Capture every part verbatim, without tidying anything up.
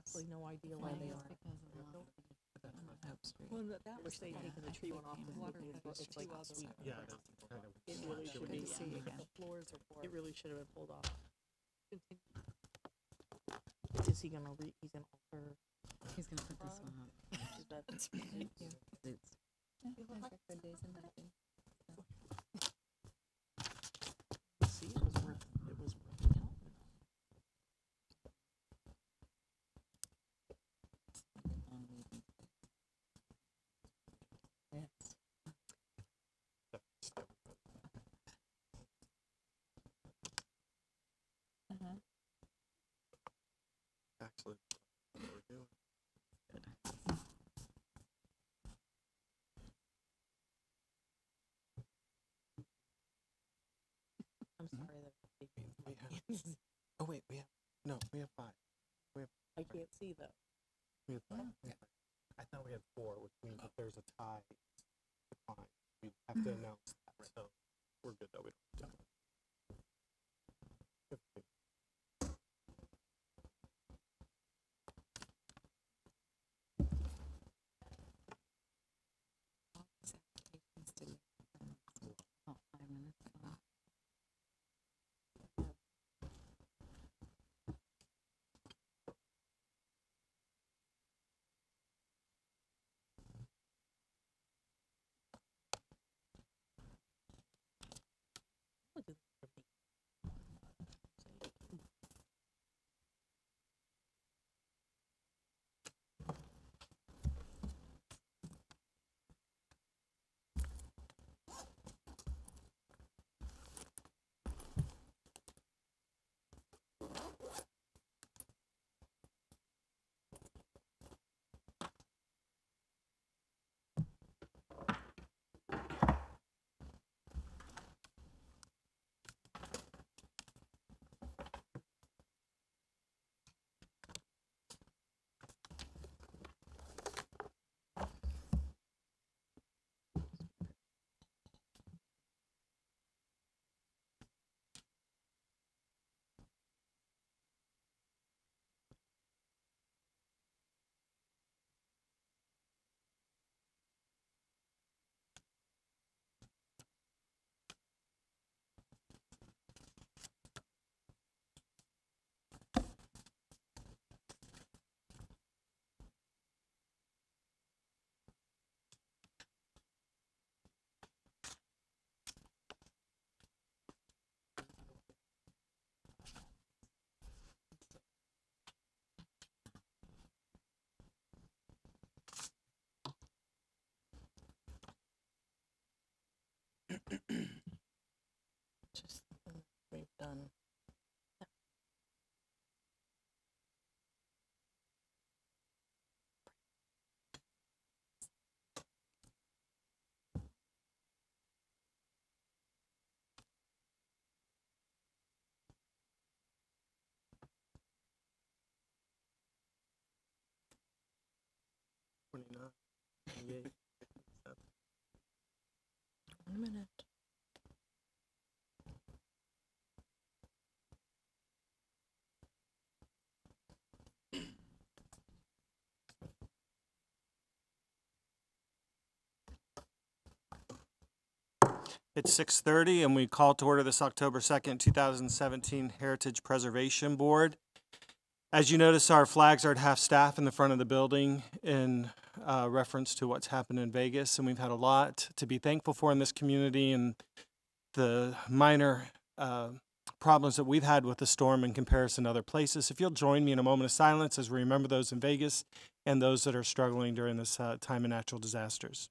absolutely no idea where they are. Well, that, that was they taking the tree one off the water. It's like sweet. Yeah, that's kind of. It really should be. see again. The floors are. It really should have been pulled off. Is he gonna re? He's gonna alter. He's gonna put this one up. Is that, Thank you. It's, see, it was worth. It was worth it. Yes. Actually, what we're doing. I'm sorry that. We have, oh wait, we have no, we have five. We have. I can't see though. We have five. We have five. I thought we had four, which means if there's a tie, it's fine. We have to announce that, so we're good though. We don't have to. oh, five minutes. Oh. I'll do that for me. Just something we've done. twenty-nine, twenty-eight, seven. One minute. It's six thirty, and we call to order this October second, two thousand seventeen Heritage Preservation Board. As you notice, our flags are at half-staff in the front of the building in uh, reference to what's happened in Vegas, and we've had a lot to be thankful for in this community and the minor uh, problems that we've had with the storm in comparison to other places. If you'll join me in a moment of silence as we remember those in Vegas and those that are struggling during this uh, time of natural disasters.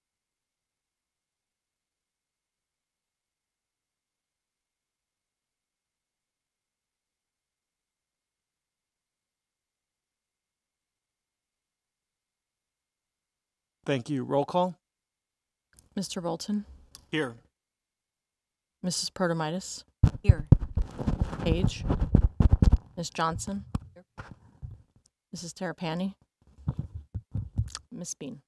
Thank you. Roll call. Mister Bolton, Here. Missus Protomitis, Here. Page, Miss Johnson, Missus Terrapini, Miss Bean.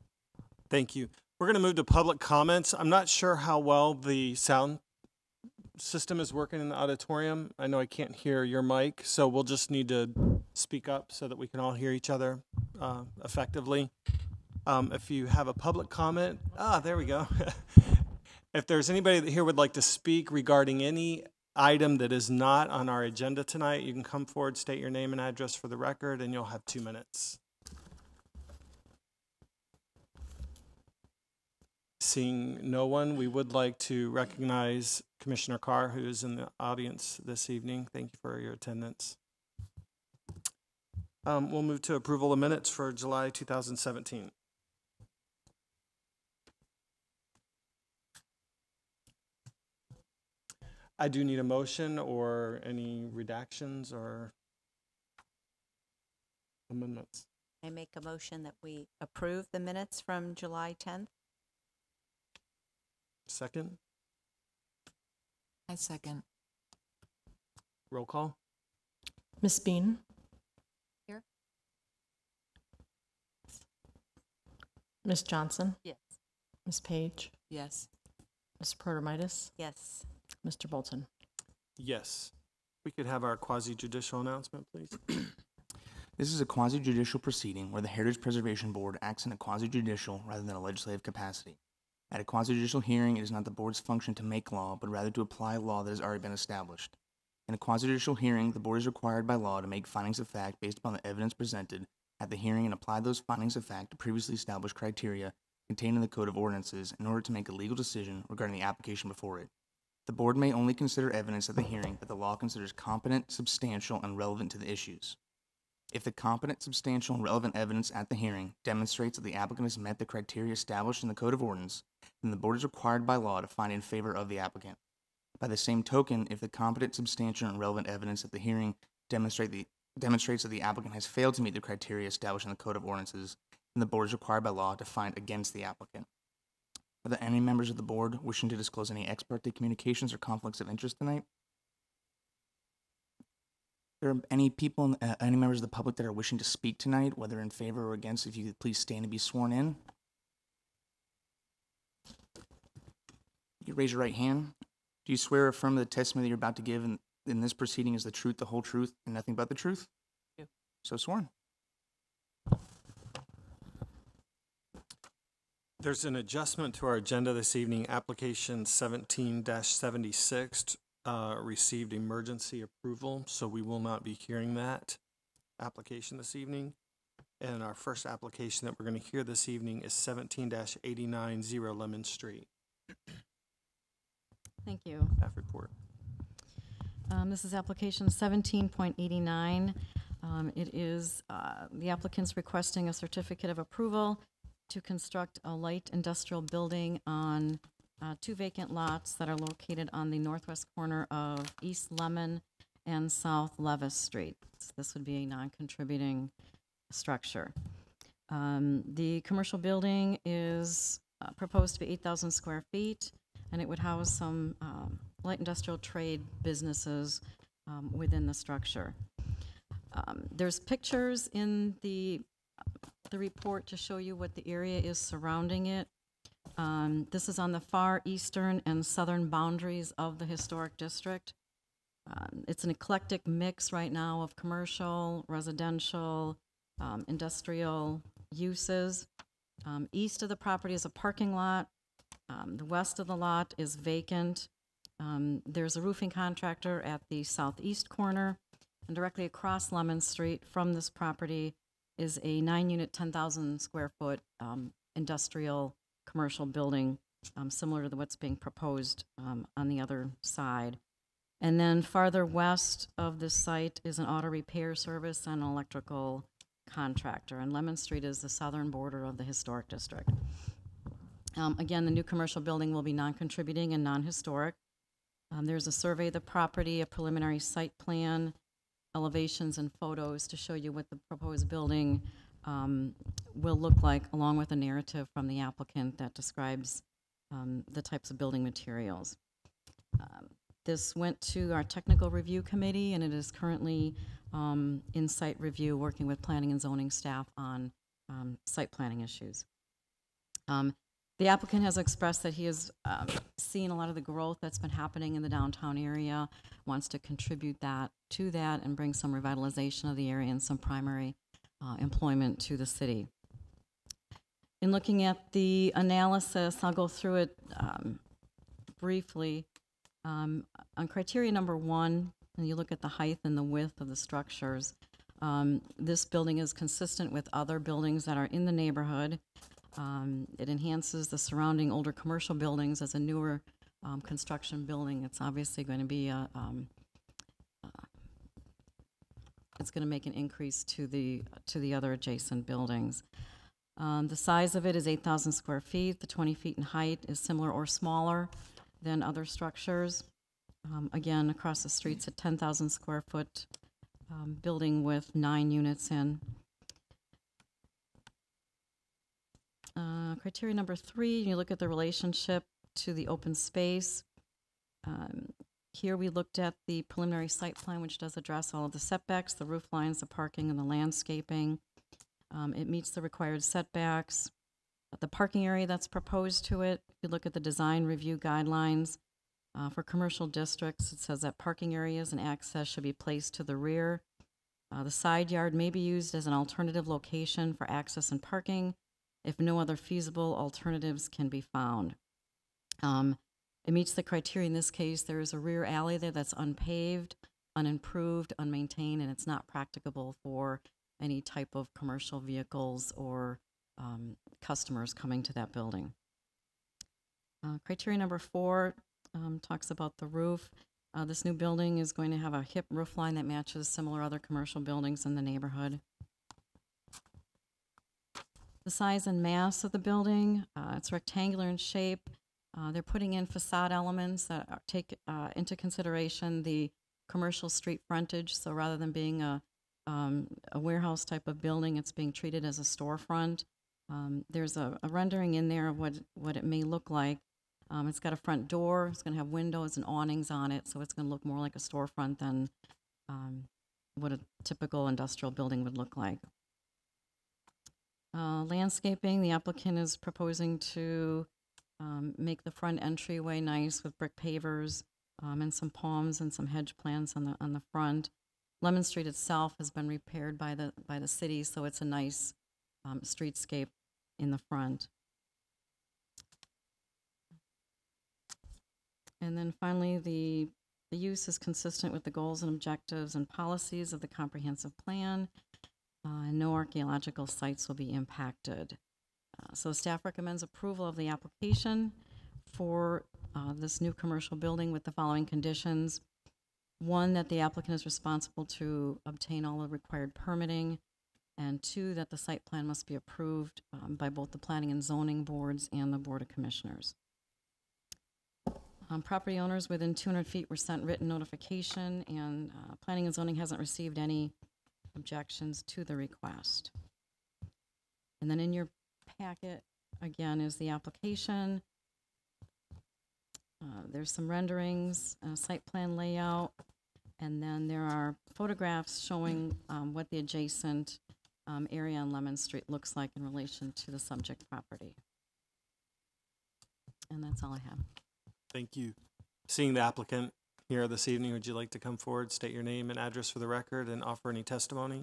Thank you. We're going to move to public comments. I'm not sure how well the sound system is working in the auditorium. I know I can't hear your mic, so we'll just need to speak up so that we can all hear each other uh, effectively. Um, if you have a public comment, ah, there we go. If there's anybody that here would like to speak regarding any item that is not on our agenda tonight, you can come forward, state your name and address for the record, and you'll have two minutes. Seeing no one, we would like to recognize Commissioner Carr, who is in the audience this evening. Thank you for your attendance. Um, we'll move to approval of minutes for July two thousand seventeen. I do need a motion or any redactions or amendments. I make a motion that we approve the minutes from July tenth. Second, I second. roll call. Miss Bean? Here. Miss Johnson? Yes. Miss Page? Yes. Miss Protomitis? Yes. Mister Bolton? Yes. We could have our quasi-judicial announcement, please. This is a quasi-judicial proceeding where the Heritage Preservation Board acts in a quasi-judicial rather than a legislative capacity. At a quasi-judicial hearing, it is not the board's function to make law, but rather to apply law that has already been established. In a quasi-judicial hearing, the board is required by law to make findings of fact based upon the evidence presented at the hearing and apply those findings of fact to previously established criteria contained in the Code of Ordinances in order to make a legal decision regarding the application before it. The board may only consider evidence at the hearing that the law considers competent, substantial, and relevant to the issues. If the competent, substantial, and relevant evidence at the hearing demonstrates that the applicant has met the criteria established in the Code of Ordinance, then the board is required by law to find in favor of the applicant. By the same token, if the competent, substantial, and relevant evidence at the hearing demonstrate the, demonstrates that the applicant has failed to meet the criteria established in the Code of Ordinances, then the board is required by law to find against the applicant. Are there any members of the board wishing to disclose any ex parte communications or conflicts of interest tonight? Are there any people, uh, any members of the public that are wishing to speak tonight, whether in favor or against? If you could please stand and be sworn in. You raise your right hand. Do you swear or affirm that the testimony that you're about to give in, in this proceeding is the truth, the whole truth, and nothing but the truth? Yeah. So sworn. There's an adjustment to our agenda this evening. Application seventeen seventy-six uh, received emergency approval, so we will not be hearing that application this evening. And our first application that we're going to hear this evening is seventeen eighty-nine Zero Lemon Street. Thank you. Staff report. Um, this is application seventeen point eighty-nine. Um, it is, uh, the applicant's requesting a certificate of approval to construct a light industrial building on uh, two vacant lots that are located on the northwest corner of East Lemon and South Levis Street. So this would be a non-contributing structure. Um, the commercial building is uh, proposed to be eight thousand square feet, and it would house some um, light industrial trade businesses um, within the structure. Um, there's pictures in the the report to show you what the area is surrounding it. Um, this is on the far eastern and southern boundaries of the historic district. Um, it's an eclectic mix right now of commercial, residential, um, industrial uses. Um, east of the property is a parking lot. Um, the west of the lot is vacant. Um, there's a roofing contractor at the southeast corner, and directly across Lemon Street from this property is a nine-unit, ten thousand square foot um, industrial commercial building, um, similar to the, what's being proposed um, on the other side. And then farther west of this site is an auto repair service and an electrical contractor. And Lemon Street is the southern border of the historic district. Um, again, the new commercial building will be non-contributing and non-historic. Um, there's a survey of the property, a preliminary site plan, elevations and photos to show you what the proposed building um, will look like, along with a narrative from the applicant that describes um, the types of building materials. Um, this went to our technical review committee, and it is currently um, in site review, working with planning and zoning staff on um, site planning issues. Um, The applicant has expressed that he has um, seen a lot of the growth that's been happening in the downtown area, wants to contribute that to that and bring some revitalization of the area and some primary uh, employment to the city. In looking at the analysis, I'll go through it um, briefly. Um, on criteria number one, and you look at the height and the width of the structures, um, this building is consistent with other buildings that are in the neighborhood. Um, it enhances the surrounding older commercial buildings as a newer um, construction building. It's obviously going to be a, um, uh, it's going to make an increase to the to the other adjacent buildings. Um, the size of it is eight thousand square feet. The twenty feet in height is similar or smaller than other structures. Um, again, across the street's a ten thousand square foot um, building with nine units in. Uh, criteria number three, you look at the relationship to the open space. Um, here we looked at the preliminary site plan, which does address all of the setbacks, the roof lines, the parking, and the landscaping. Um, it meets the required setbacks. The parking area that's proposed to it, if you look at the design review guidelines, uh, for commercial districts, it says that parking areas and access should be placed to the rear. Uh, the side yard may be used as an alternative location for access and parking if no other feasible alternatives can be found. Um, it meets the criteria in this case. There is a rear alley there that's unpaved, unimproved, unmaintained, and it's not practicable for any type of commercial vehicles or um, customers coming to that building. Uh, criteria number four um, talks about the roof. Uh, this new building is going to have a hip roof line that matches similar other commercial buildings in the neighborhood. The size and mass of the building, uh, it's rectangular in shape. Uh, they're putting in facade elements that are, take uh, into consideration the commercial street frontage. So rather than being a, um, a warehouse type of building, it's being treated as a storefront. Um, there's a, a rendering in there of what, what it may look like. Um, it's got a front door. It's going to have windows and awnings on it, so it's going to look more like a storefront than um, what a typical industrial building would look like. Uh, landscaping, the applicant is proposing to um, make the front entryway nice with brick pavers um, and some palms and some hedge plants on the on the front. Lemon Street itself has been repaired by the by the city, so it's a nice um, streetscape in the front. And then finally, the the use is consistent with the goals and objectives and policies of the comprehensive plan. Uh, and no archaeological sites will be impacted. Uh, so staff recommends approval of the application for uh, this new commercial building with the following conditions. One, that the applicant is responsible to obtain all the required permitting. And two, that the site plan must be approved um, by both the planning and zoning boards and the Board of Commissioners. Um, property owners within two hundred feet were sent written notification, and uh, planning and zoning hasn't received any objections to the request. And then in your packet, again, is the application. Uh, there's some renderings, uh, site plan layout, and then there are photographs showing um, what the adjacent um, area on Lemon Street looks like in relation to the subject property. And that's all I have. Thank you. Seeing the applicant here this evening, would you like to come forward, state your name and address for the record, and offer any testimony?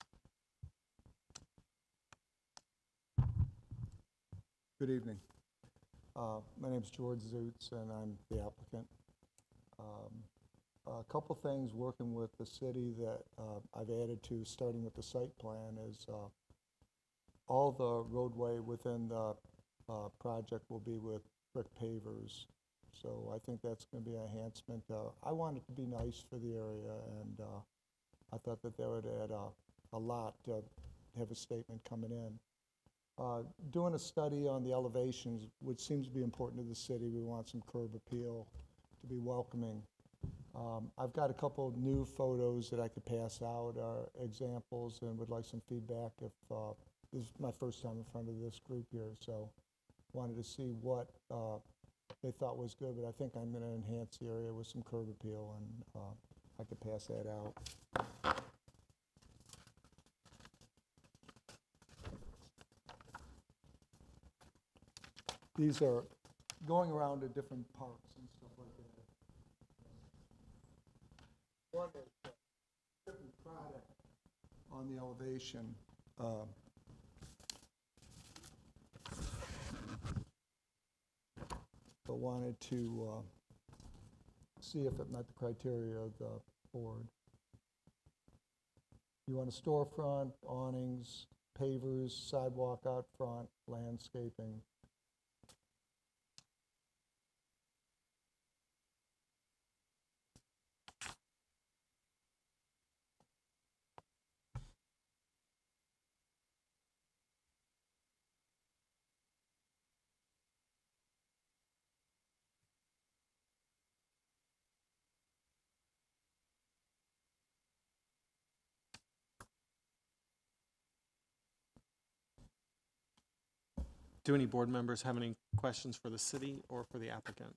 Good evening. Uh, my name is George Zoots, and I'm the applicant. Um, a couple things working with the city that uh, I've added to, starting with the site plan, is uh, all the roadway within the uh, project will be with brick pavers. So I think that's going to be an enhancement. Uh, I want it to be nice for the area, and uh, I thought that that would add a, a lot to have a statement coming in. Uh, doing a study on the elevations, which seems to be important to the city. We want some curb appeal to be welcoming. Um, I've got a couple of new photos that I could pass out, uh, examples, and would like some feedback if uh, this is my first time in front of this group here, so wanted to see what uh, they thought was good, but I think I'm going to enhance the area with some curb appeal, and uh, I could pass that out. these are going around to different parks and stuff like that. One is uh, different product on the elevation. uh, But wanted to uh, see if it met the criteria of the board. You want a storefront, awnings, pavers, sidewalk out front, landscaping. Do any board members have any questions for the city or for the applicant?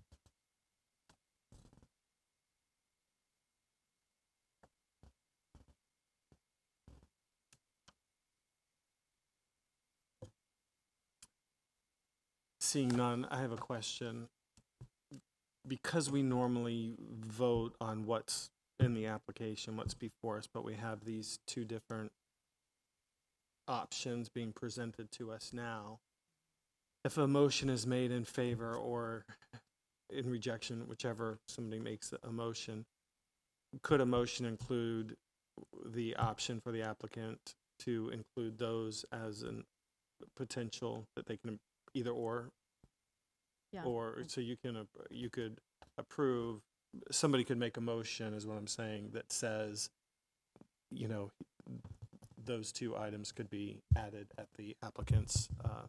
Seeing none, I have a question. Because we normally vote on what's in the application, what's before us, but we have these two different options being presented to us now. If a motion is made in favor or in rejection, whichever somebody makes a motion, could a motion include the option for the applicant to include those as a potential that they can either or? Yeah. Or, so you can, ap- you could approve, somebody could make a motion, is what I'm saying, that says, you know, those two items could be added at the applicant's, uh,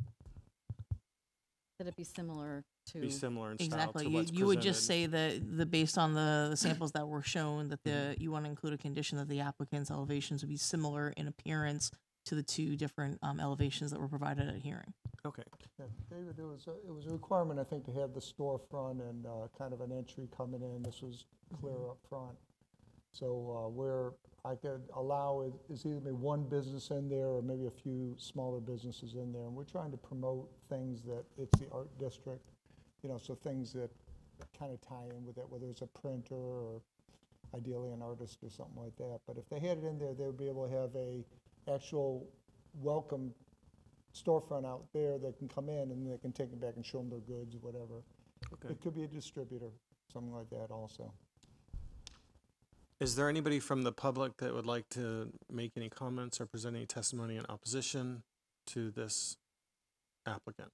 That it be similar to. be similar in style Exactly. to You, what's you would just presented. say that the, based on the, the samples that were shown, that the, you want to include a condition that the applicant's elevations would be similar in appearance to the two different um, elevations that were provided at hearing. Okay, Yeah, David, it was, a- it was a requirement, I think, to have the storefront and uh, kind of an entry coming in. This was clear up front. So uh, where I could allow is is either maybe one business in there or maybe a few smaller businesses in there. And we're trying to promote things that, it's the art district, you know, so things that kind of tie in with it, whether it's a printer or ideally an artist or something like that. But if they had it in there, they would be able to have a actual welcome storefront out there that can come in and they can take it back and show them their goods or whatever. okay. It could be a distributor, something like that also. Is there anybody from the public that would like to make any comments or present any testimony in opposition to this applicant?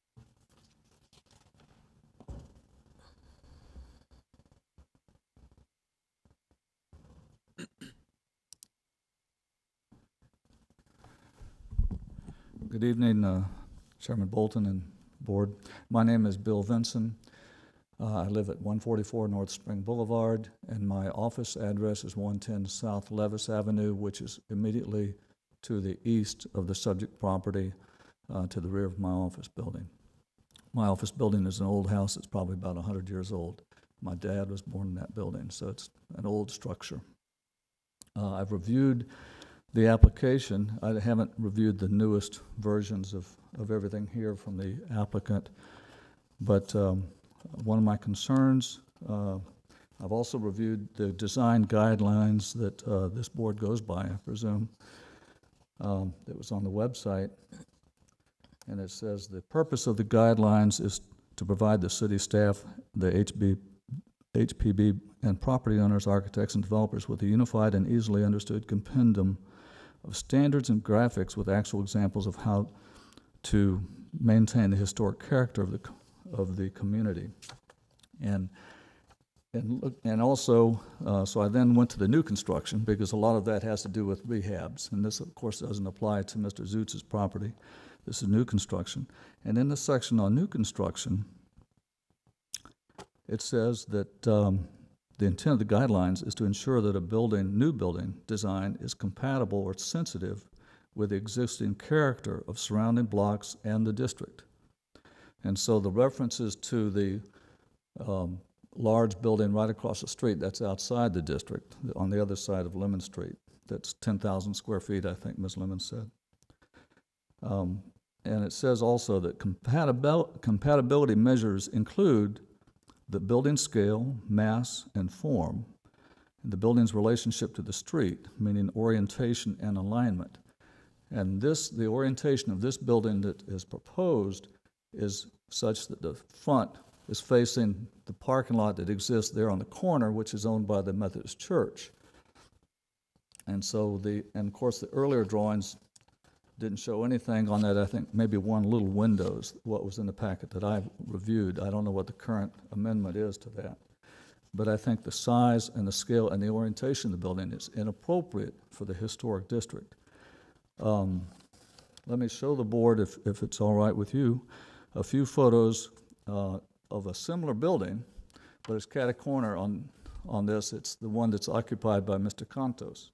Good evening, uh, Chairman Bolton and Board. My name is Bill Vinson. Uh, I live at one forty-four North Spring Boulevard, and my office address is one ten South Levis Avenue, which is immediately to the east of the subject property, uh, to the rear of my office building. My office building is an old house that's probably about one hundred years old. My dad was born in that building, so it's an old structure. Uh, I've reviewed the application. I haven't reviewed the newest versions of, of everything here from the applicant, but um, one of my concerns, uh, I've also reviewed the design guidelines that uh, this board goes by, I presume. Um, it was on the website, and it says the purpose of the guidelines is to provide the city staff, the H B, H P B, and property owners, architects, and developers with a unified and easily understood compendium of standards and graphics with actual examples of how to maintain the historic character of the of the community. And and look, and also, uh, so I then went to the new construction because a lot of that has to do with rehabs, and this of course doesn't apply to Mister Zoots' property. This is new construction. And in the section on new construction, it says that um, the intent of the guidelines is to ensure that a building, new building design is compatible or sensitive with the existing character of surrounding blocks and the district. And so the references to the um, large building right across the street that's outside the district, on the other side of Lemon Street, that's ten thousand square feet, I think Miz Lemon said. Um, and it says also that compatibil- compatibility measures include the building scale, mass, and form, and the building's relationship to the street, meaning orientation and alignment. And this, the orientation of this building that is proposed is such that the front is facing the parking lot that exists there on the corner, which is owned by the Methodist Church. And so the, and of course the earlier drawings didn't show anything on that. I think maybe one little windows, what was in the packet that I reviewed. I don't know what the current amendment is to that. But I think the size and the scale and the orientation of the building is inappropriate for the historic district. Um, let me show the board, if, if it's all right with you, a few photos uh, of a similar building, but it's cat a corner on, on this. It's the one that's occupied by Mister Contos.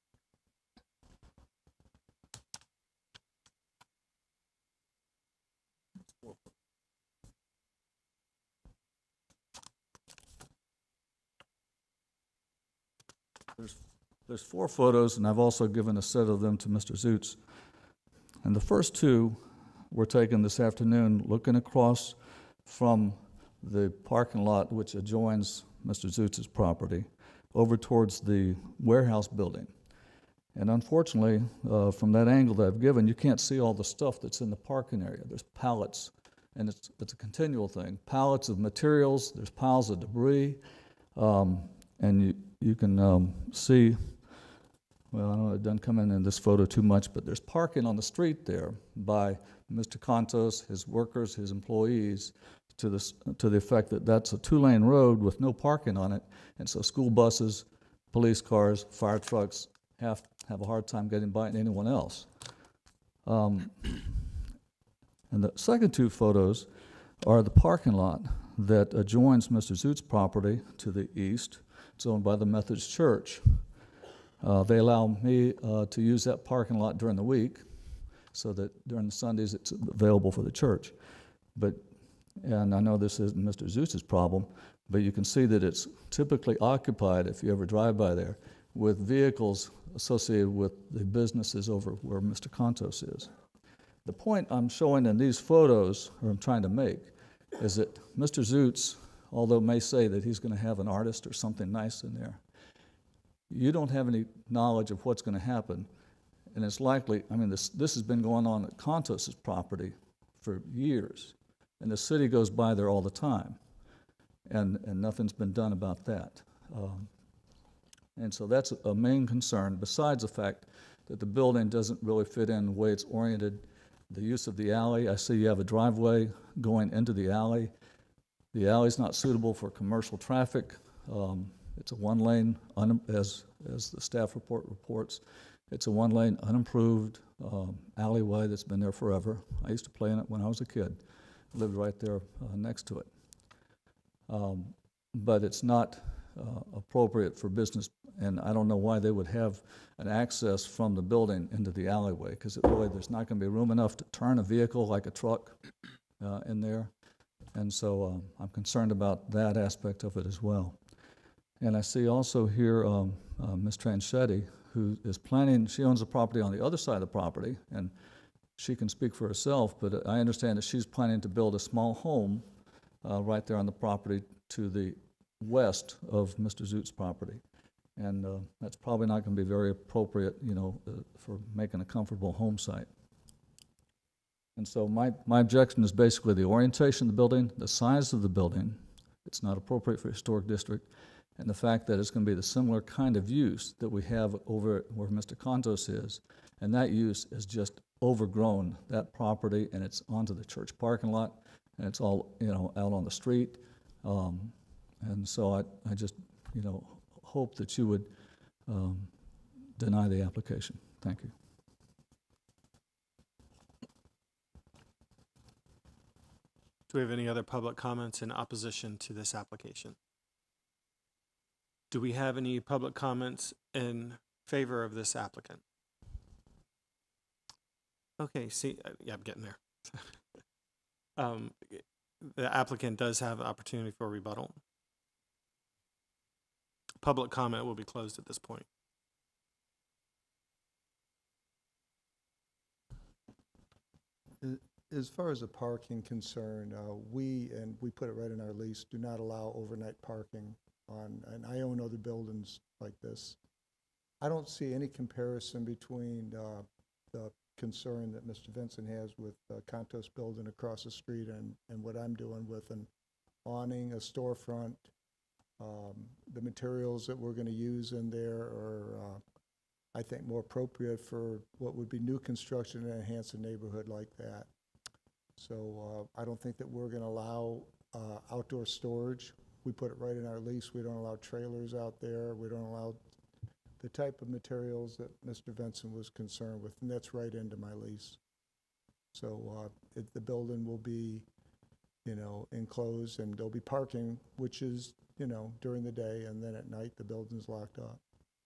There's, there's four photos, and I've also given a set of them to Mister Zoots. And the first two were taken this afternoon looking across from the parking lot which adjoins Mister Zoots' property over towards the warehouse building. And unfortunately, uh, from that angle that I've given, you can't see all the stuff that's in the parking area. There's pallets, and it's, it's a continual thing. Pallets of materials, there's piles of debris, um, and you, you can um, see, well, I don't know, it doesn't come in in this photo too much, but there's parking on the street there by Mister Contos, his workers, his employees, to the, to the effect that that's a two-lane road with no parking on it, and so school buses, police cars, fire trucks have have a hard time getting by and anyone else. Um, and the second two photos are the parking lot that adjoins Mister Zoots' property to the east. It's owned by the Methodist Church. Uh, they allow me uh, to use that parking lot during the week, so that during the Sundays it's available for the church. But, and I know this isn't Mister Zoots' problem, but you can see that it's typically occupied, if you ever drive by there, with vehicles associated with the businesses over where Mister Contos is. The point I'm showing in these photos, or I'm trying to make, is that Mister Zoots, although may say that he's going to have an artist or something nice in there, you don't have any knowledge of what's going to happen. And it's likely, I mean, this, this has been going on at Contos' property for years, and the city goes by there all the time, and, and nothing's been done about that. Um, and so that's a main concern, besides the fact that the building doesn't really fit in the way it's oriented. The use of the alley, I see you have a driveway going into the alley. The alley's not suitable for commercial traffic. Um, it's a one-lane, un- as, as the staff report reports, it's a one-lane, unimproved um, alleyway that's been there forever. I used to play in it when I was a kid. I lived right there uh, next to it. Um, but it's not uh, appropriate for business, and I don't know why they would have an access from the building into the alleyway, because it really, there's not going to be room enough to turn a vehicle like a truck uh, in there. And so um, I'm concerned about that aspect of it as well. And I see also here um, uh, Miz Tranchetti, who is planning, she owns a property on the other side of the property, and she can speak for herself, but I understand that she's planning to build a small home uh, right there on the property to the west of Mister Zoots' property. And uh, that's probably not going to be very appropriate, you know, uh, for making a comfortable home site. And so my, my objection is basically the orientation of the building, the size of the building. It's not appropriate for a historic district, and the fact that it's going to be the similar kind of use that we have over where Mister Contos is, and that use is just overgrown that property, and it's onto the church parking lot, and it's all, you know, out on the street. Um, and so I, I just, you know, hope that you would um, deny the application. Thank you. Do we have any other public comments in opposition to this application? Do we have any public comments in favor of this applicant? Okay, see, uh, yeah, I'm getting there. um, the applicant does have an opportunity for rebuttal. Public comment will be closed at this point. A- As far as the parking concern, uh, we, and we put it right in our lease, do not allow overnight parking on, and I own other buildings like this. I don't see any comparison between uh, the concern that Mister Vincent has with uh, Contos building across the street and, and what I'm doing with an awning, a storefront. Um, The materials that we're going to use in there are, uh, I think, more appropriate for what would be new construction and enhance a neighborhood like that. So uh, I don't think that we're going to allow uh, outdoor storage. We put it right in our lease. We don't allow trailers out there. We don't allow the type of materials that Mister Vincent was concerned with, and that's right into my lease. So uh, it, the building will be, you know, enclosed, and there'll be parking, which is, you know, during the day, and then at night the building's locked up.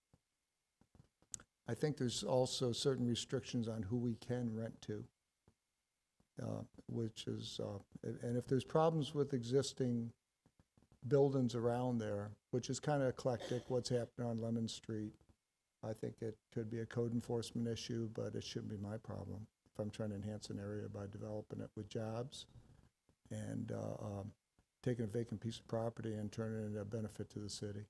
I think there's also certain restrictions on who we can rent to. Uh, which is, uh, and if there's problems with existing buildings around there, which is kind of eclectic, what's happening on Lemon Street, I think it could be a code enforcement issue, but it shouldn't be my problem if I'm trying to enhance an area by developing it with jobs and uh, um, taking a vacant piece of property and turning it into a benefit to the city.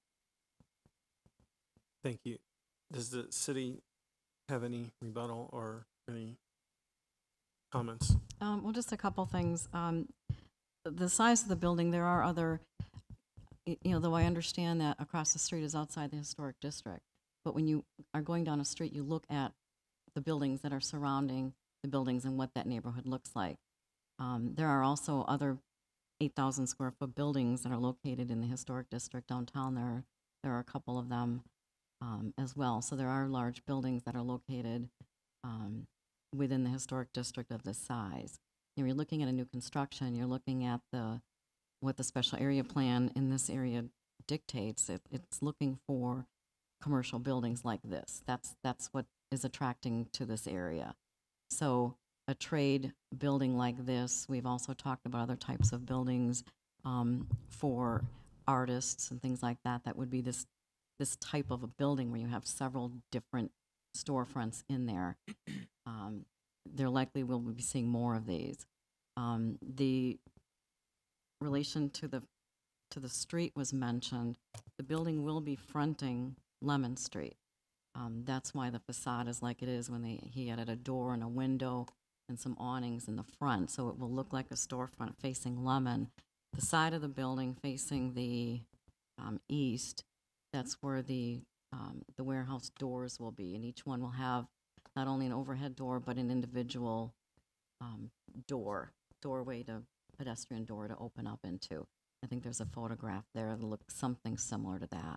Thank you. Does the city have any rebuttal or any comments? Um, well, just a couple things. Um, the size of the building, there are other, y- you know, though I understand that across the street is outside the historic district. But when you are going down a street, you look at the buildings that are surrounding the buildings and what that neighborhood looks like. Um, there are also other eight thousand square foot buildings that are located in the historic district downtown. There are, there are a couple of them um, as well. So there are large buildings that are located um, within the historic district of this size. When you're looking at a new construction, you're looking at the what the special area plan in this area dictates. It, it's looking for commercial buildings like this. That's that's what is attracting to this area. So a trade building like this, we've also talked about other types of buildings um, for artists and things like that. That would be this this type of a building where you have several different storefronts in there. Um, there likely will be seeing more of these. Um, the relation to the to the street was mentioned. The building will be fronting Lemon Street. Um, that's why the facade is like it is when they he added a door and a window and some awnings in the front, so it will look like a storefront facing Lemon. The side of the building facing the um, east, that's where the um, the warehouse doors will be, and each one will have not only an overhead door but an individual um, door, doorway to pedestrian door to open up into. I think there's a photograph there that looks something similar to that.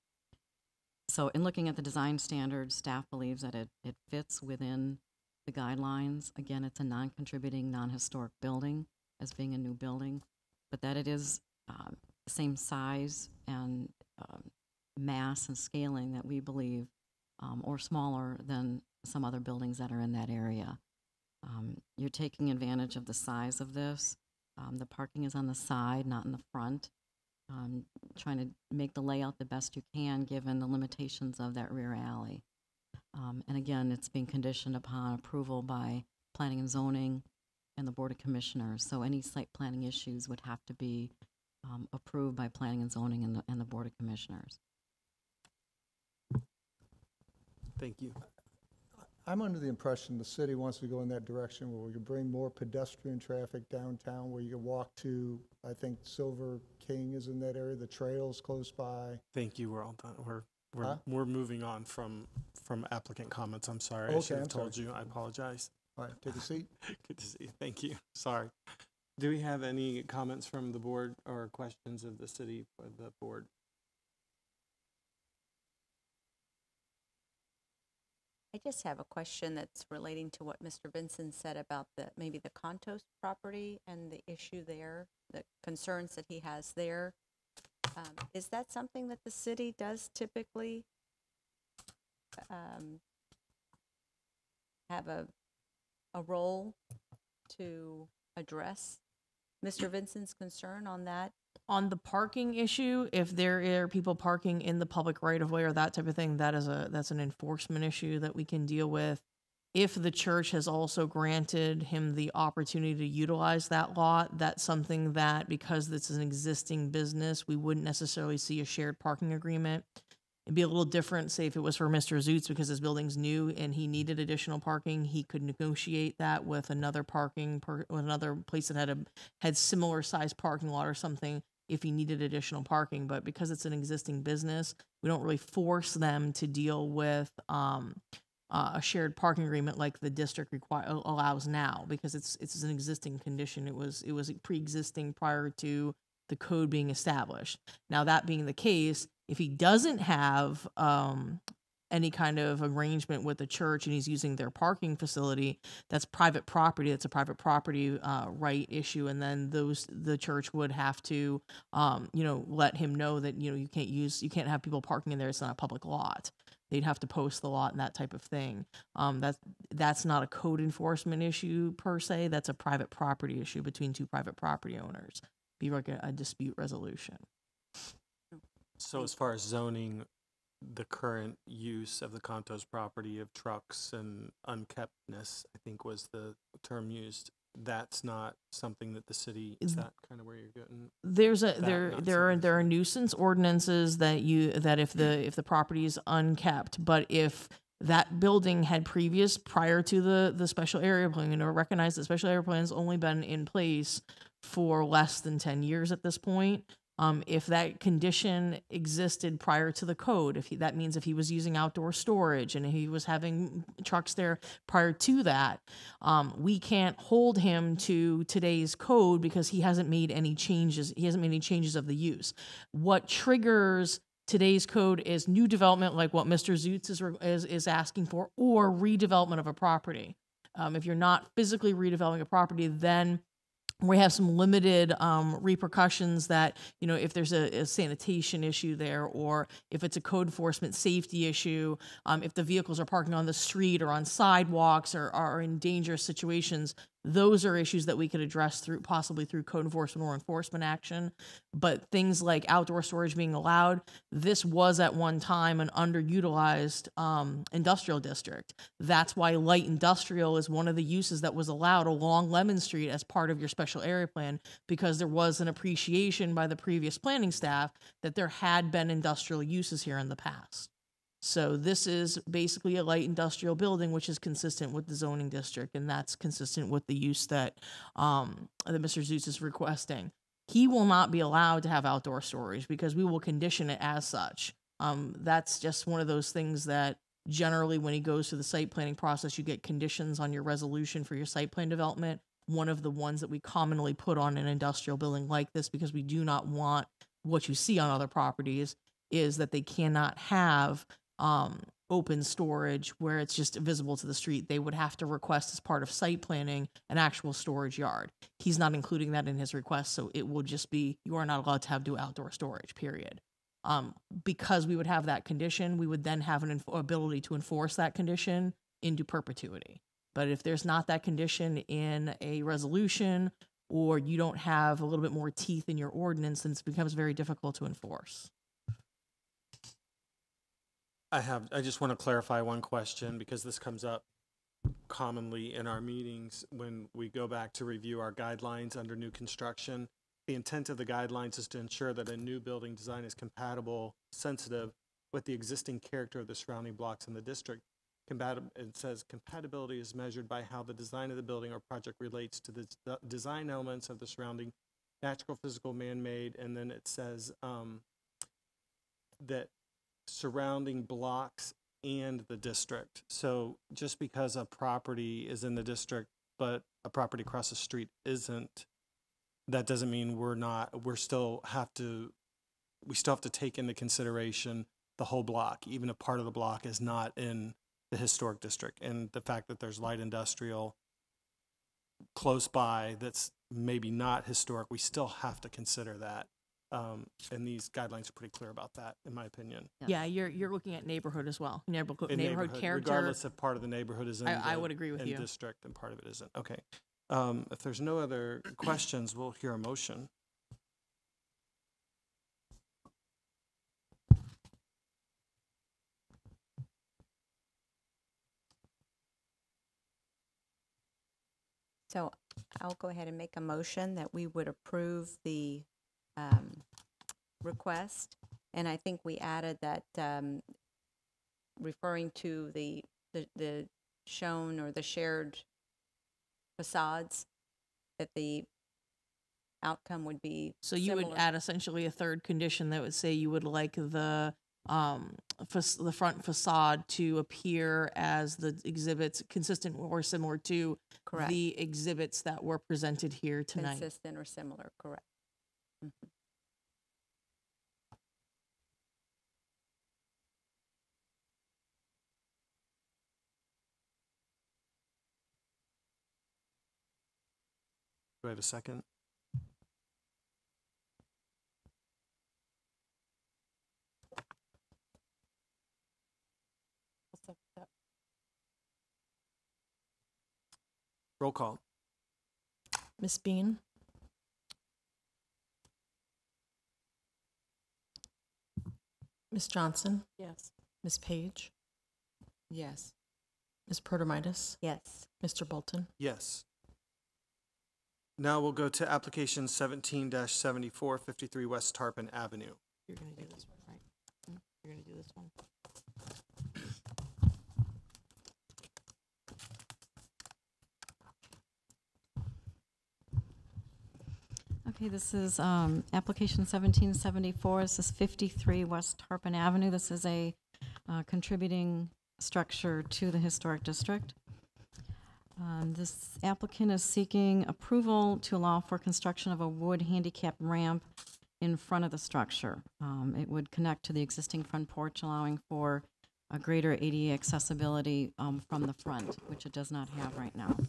So in looking at the design standards, staff believes that it, it fits within the guidelines. Again, it's a non-contributing, non-historic building as being a new building, but that it is um, the same size and um, mass and scaling that we believe, um, or smaller than some other buildings that are in that area. Um, you're taking advantage of the size of this. Um, the parking is on the side, not in the front. Um, trying to make the layout the best you can given the limitations of that rear alley. Um, and again, it's being conditioned upon approval by Planning and Zoning and the Board of Commissioners. So any site planning issues would have to be um, approved by Planning and Zoning and the, and the Board of Commissioners. Thank you. I'm under the impression the city wants to go in that direction where we could bring more pedestrian traffic downtown, where you can walk to, I think Silver King is in that area, the trail's close by. Thank you. We're all done. We're we're Huh? we're moving on from from applicant comments. I'm sorry. I Okay, should have I'm told sorry. you. I apologize. All right, take a seat. Good to see you. Thank you. Sorry. Do we have any comments from the board or questions of the city for the board? I just have a question that's relating to what Mister Benson said about the, maybe the Contos property and the issue there, the concerns that he has there. Um, is that something that the city does typically um, have a, a role to address Mister Vincent's concern on that? On the parking issue, if there are people parking in the public right of way or that type of thing, that is a that's an enforcement issue that we can deal with. If the church has also granted him the opportunity to utilize that lot, that's something that, because this is an existing business, we wouldn't necessarily see a shared parking agreement. It'd be a little different, say, if it was for Mister Zoots because his building's new and he needed additional parking, he could negotiate that with another parking, per, with another place that had a had similar size parking lot or something if he needed additional parking. But because it's an existing business, we don't really force them to deal with um, uh, a shared parking agreement like the district require allows now, because it's it's an existing condition. It was it was pre-existing prior to the code being established. Now, that being the case, if he doesn't have um, any kind of arrangement with the church and he's using their parking facility, that's private property. That's a private property uh, right issue, and then those the church would have to, um, you know, let him know that you know you can't use you can't have people parking in there. It's not a public lot. They'd have to post the lot and that type of thing. Um, that's that's not a code enforcement issue per se. That's a private property issue between two private property owners. Be like a, a dispute resolution. So as far as zoning, the current use of the Contos property of trucks and unkeptness, I think was the term used, that's not something that the city, is that kind of where you're getting? There's a That there not there are something there are city- nuisance ordinances that you that if the if the property is unkept, but if that building had previous prior to the the special area plan, you know, recognize that special area plan's only been in place for less than ten years at this point. Um, if that condition existed prior to the code, if he, that means if he was using outdoor storage and he was having trucks there prior to that, um, we can't hold him to today's code because he hasn't made any changes. He hasn't made any changes of the use. What triggers today's code is new development, like what Mister Zoots is is, is asking for, or redevelopment of a property. Um, if you're not physically redeveloping a property, then we have some limited um, repercussions that, you know, if there's a, a sanitation issue there, or if it's a code enforcement safety issue, um, if the vehicles are parking on the street or on sidewalks or are in dangerous situations, those are issues that we could address through possibly through code enforcement or enforcement action. But things like outdoor storage being allowed, this was at one time an underutilized um, industrial district. That's why light industrial is one of the uses that was allowed along Lemon Street as part of your special area plan, because there was an appreciation by the previous planning staff that there had been industrial uses here in the past. So this is basically a light industrial building, which is consistent with the zoning district, and that's consistent with the use that um, that Mister Zoots is requesting. He will not be allowed to have outdoor storage because we will condition it as such. Um, that's just one of those things that generally when he goes through the site planning process, you get conditions on your resolution for your site plan development. One of the ones that we commonly put on an industrial building like this, because we do not want what you see on other properties, is that they cannot have um, open storage where it's just visible to the street. They would have to request as part of site planning an actual storage yard. He's not including that in his request, so it will just be, you are not allowed to have do outdoor storage, period. Um, because we would have that condition, we would then have an inf- ability to enforce that condition into perpetuity. But if there's not that condition in a resolution, or you don't have a little bit more teeth in your ordinance, then it becomes very difficult to enforce. I have, I just want to clarify one question, because this comes up commonly in our meetings when we go back to review our guidelines under new construction. The intent of the guidelines is to ensure that a new building design is compatible, sensitive with the existing character of the surrounding blocks in the district. Compatib- it says compatibility is measured by how the design of the building or project relates to the d- design elements of the surrounding natural, physical, man-made, and then it says um, that surrounding blocks and the district. So just because a property is in the district, but a property across the street isn't, that doesn't mean we're not, we're still have to, we still have to take into consideration the whole block, even if part of the block is not in the historic district. And the fact that there's light industrial close by that's maybe not historic, we still have to consider that. Um, and these guidelines are pretty clear about that, in my opinion. Yeah, you're you're looking at neighborhood as well. Neighborhood, In neighborhood character. regardless if part of the neighborhood is in I- I the- would agree with in you. district and part of it isn't. Okay. Um, if there's no other questions, we'll hear a motion. So I'll go ahead and make a motion that we would approve the um, request. And I think we added that um, referring to the, the, the shown or the shared facades, that the outcome would be So you would similar. add essentially a third condition that would say you would like the um fac- the front facade to appear as the exhibits consistent or similar to Correct. the exhibits that were presented here tonight. Consistent or similar, correct. Mhm. Do I have a second? Roll call. Miss Bean, Miss Johnson, Yes. Miss Page, Yes. Miss Protomitis, Yes. Mister Bolton. Yes. Now we'll go to application seventeen seventy-four, fifty-three West Tarpon Avenue. You're gonna do this one, right? Hmm? You're gonna do this one. Okay, this is um, application seventeen seventy-four. This is fifty-three West Tarpon Avenue. This is a uh, contributing structure to the historic district. Um, This applicant is seeking approval to allow for construction of a wood handicap ramp in front of the structure. Um, It would connect to the existing front porch, allowing for a greater A D A accessibility um, from the front, which it does not have right now.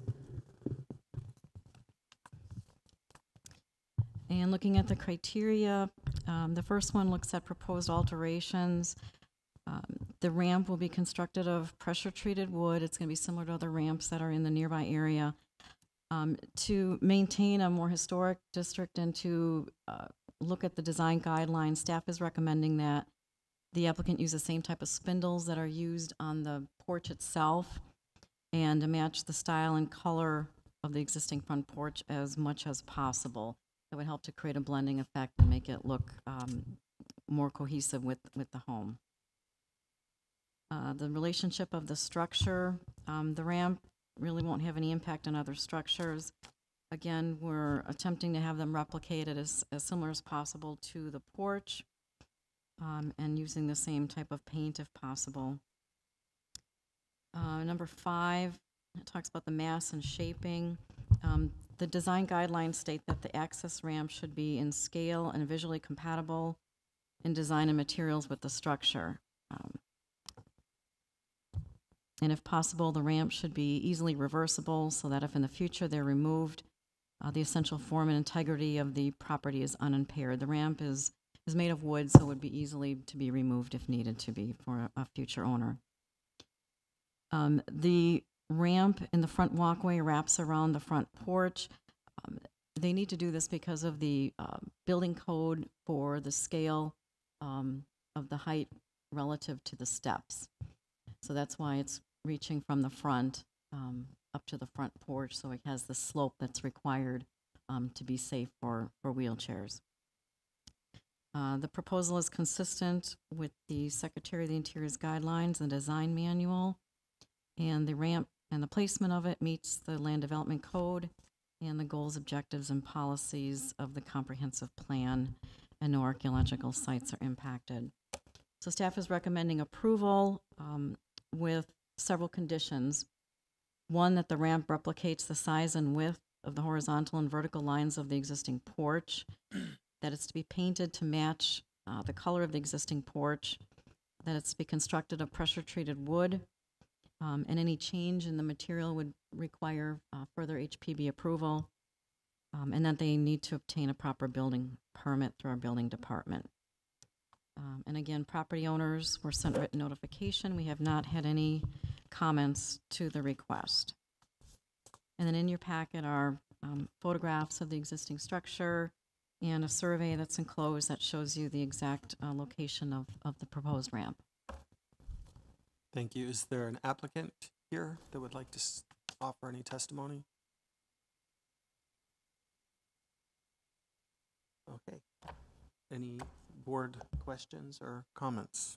And looking at the criteria, um, the first one looks at proposed alterations. Um, The ramp will be constructed of pressure-treated wood. It's going to be similar to other ramps that are in the nearby area. Um, To maintain a more historic district and to uh, look at the design guidelines, staff is recommending that the applicant use the same type of spindles that are used on the porch itself and to match the style and color of the existing front porch as much as possible. That would help to create a blending effect and make it look um, more cohesive with, with the home. Uh, The relationship of the structure, um, the ramp really won't have any impact on other structures. Again, we're attempting to have them replicated as, as similar as possible to the porch, um, and using the same type of paint if possible. Uh, Number five, it talks about the mass and shaping. Um, The design guidelines state that the access ramp should be in scale and visually compatible in design and materials with the structure. Um, And if possible, the ramp should be easily reversible so that if in the future they're removed, uh, the essential form and integrity of the property is unimpaired. The ramp is, is made of wood, so it would be easily to be removed if needed to be for a, a future owner. Um, the ramp in the front walkway wraps around the front porch. Um, They need to do this because of the uh, building code for the scale um, of the height relative to the steps. So that's why it's reaching from the front um, up to the front porch, so it has the slope that's required um, to be safe for, for wheelchairs. Uh, The proposal is consistent with the Secretary of the Interior's guidelines and design manual, and the ramp and the placement of it meets the Land Development Code and the goals, objectives, and policies of the comprehensive plan, and no archaeological sites are impacted. So staff is recommending approval um, with several conditions. One, that the ramp replicates the size and width of the horizontal and vertical lines of the existing porch, that it's to be painted to match uh, the color of the existing porch, that it's to be constructed of pressure-treated wood, um, and any change in the material would require uh, further H P B approval, um, and that they need to obtain a proper building permit through our building department. Um, And again, property owners were sent written notification. We have not had any comments to the request. And then in your packet are um, photographs of the existing structure and a survey that's enclosed that shows you the exact uh, location of, of the proposed ramp. Thank you. Is there an applicant here that would like to s- offer any testimony? Okay. Any board questions or comments?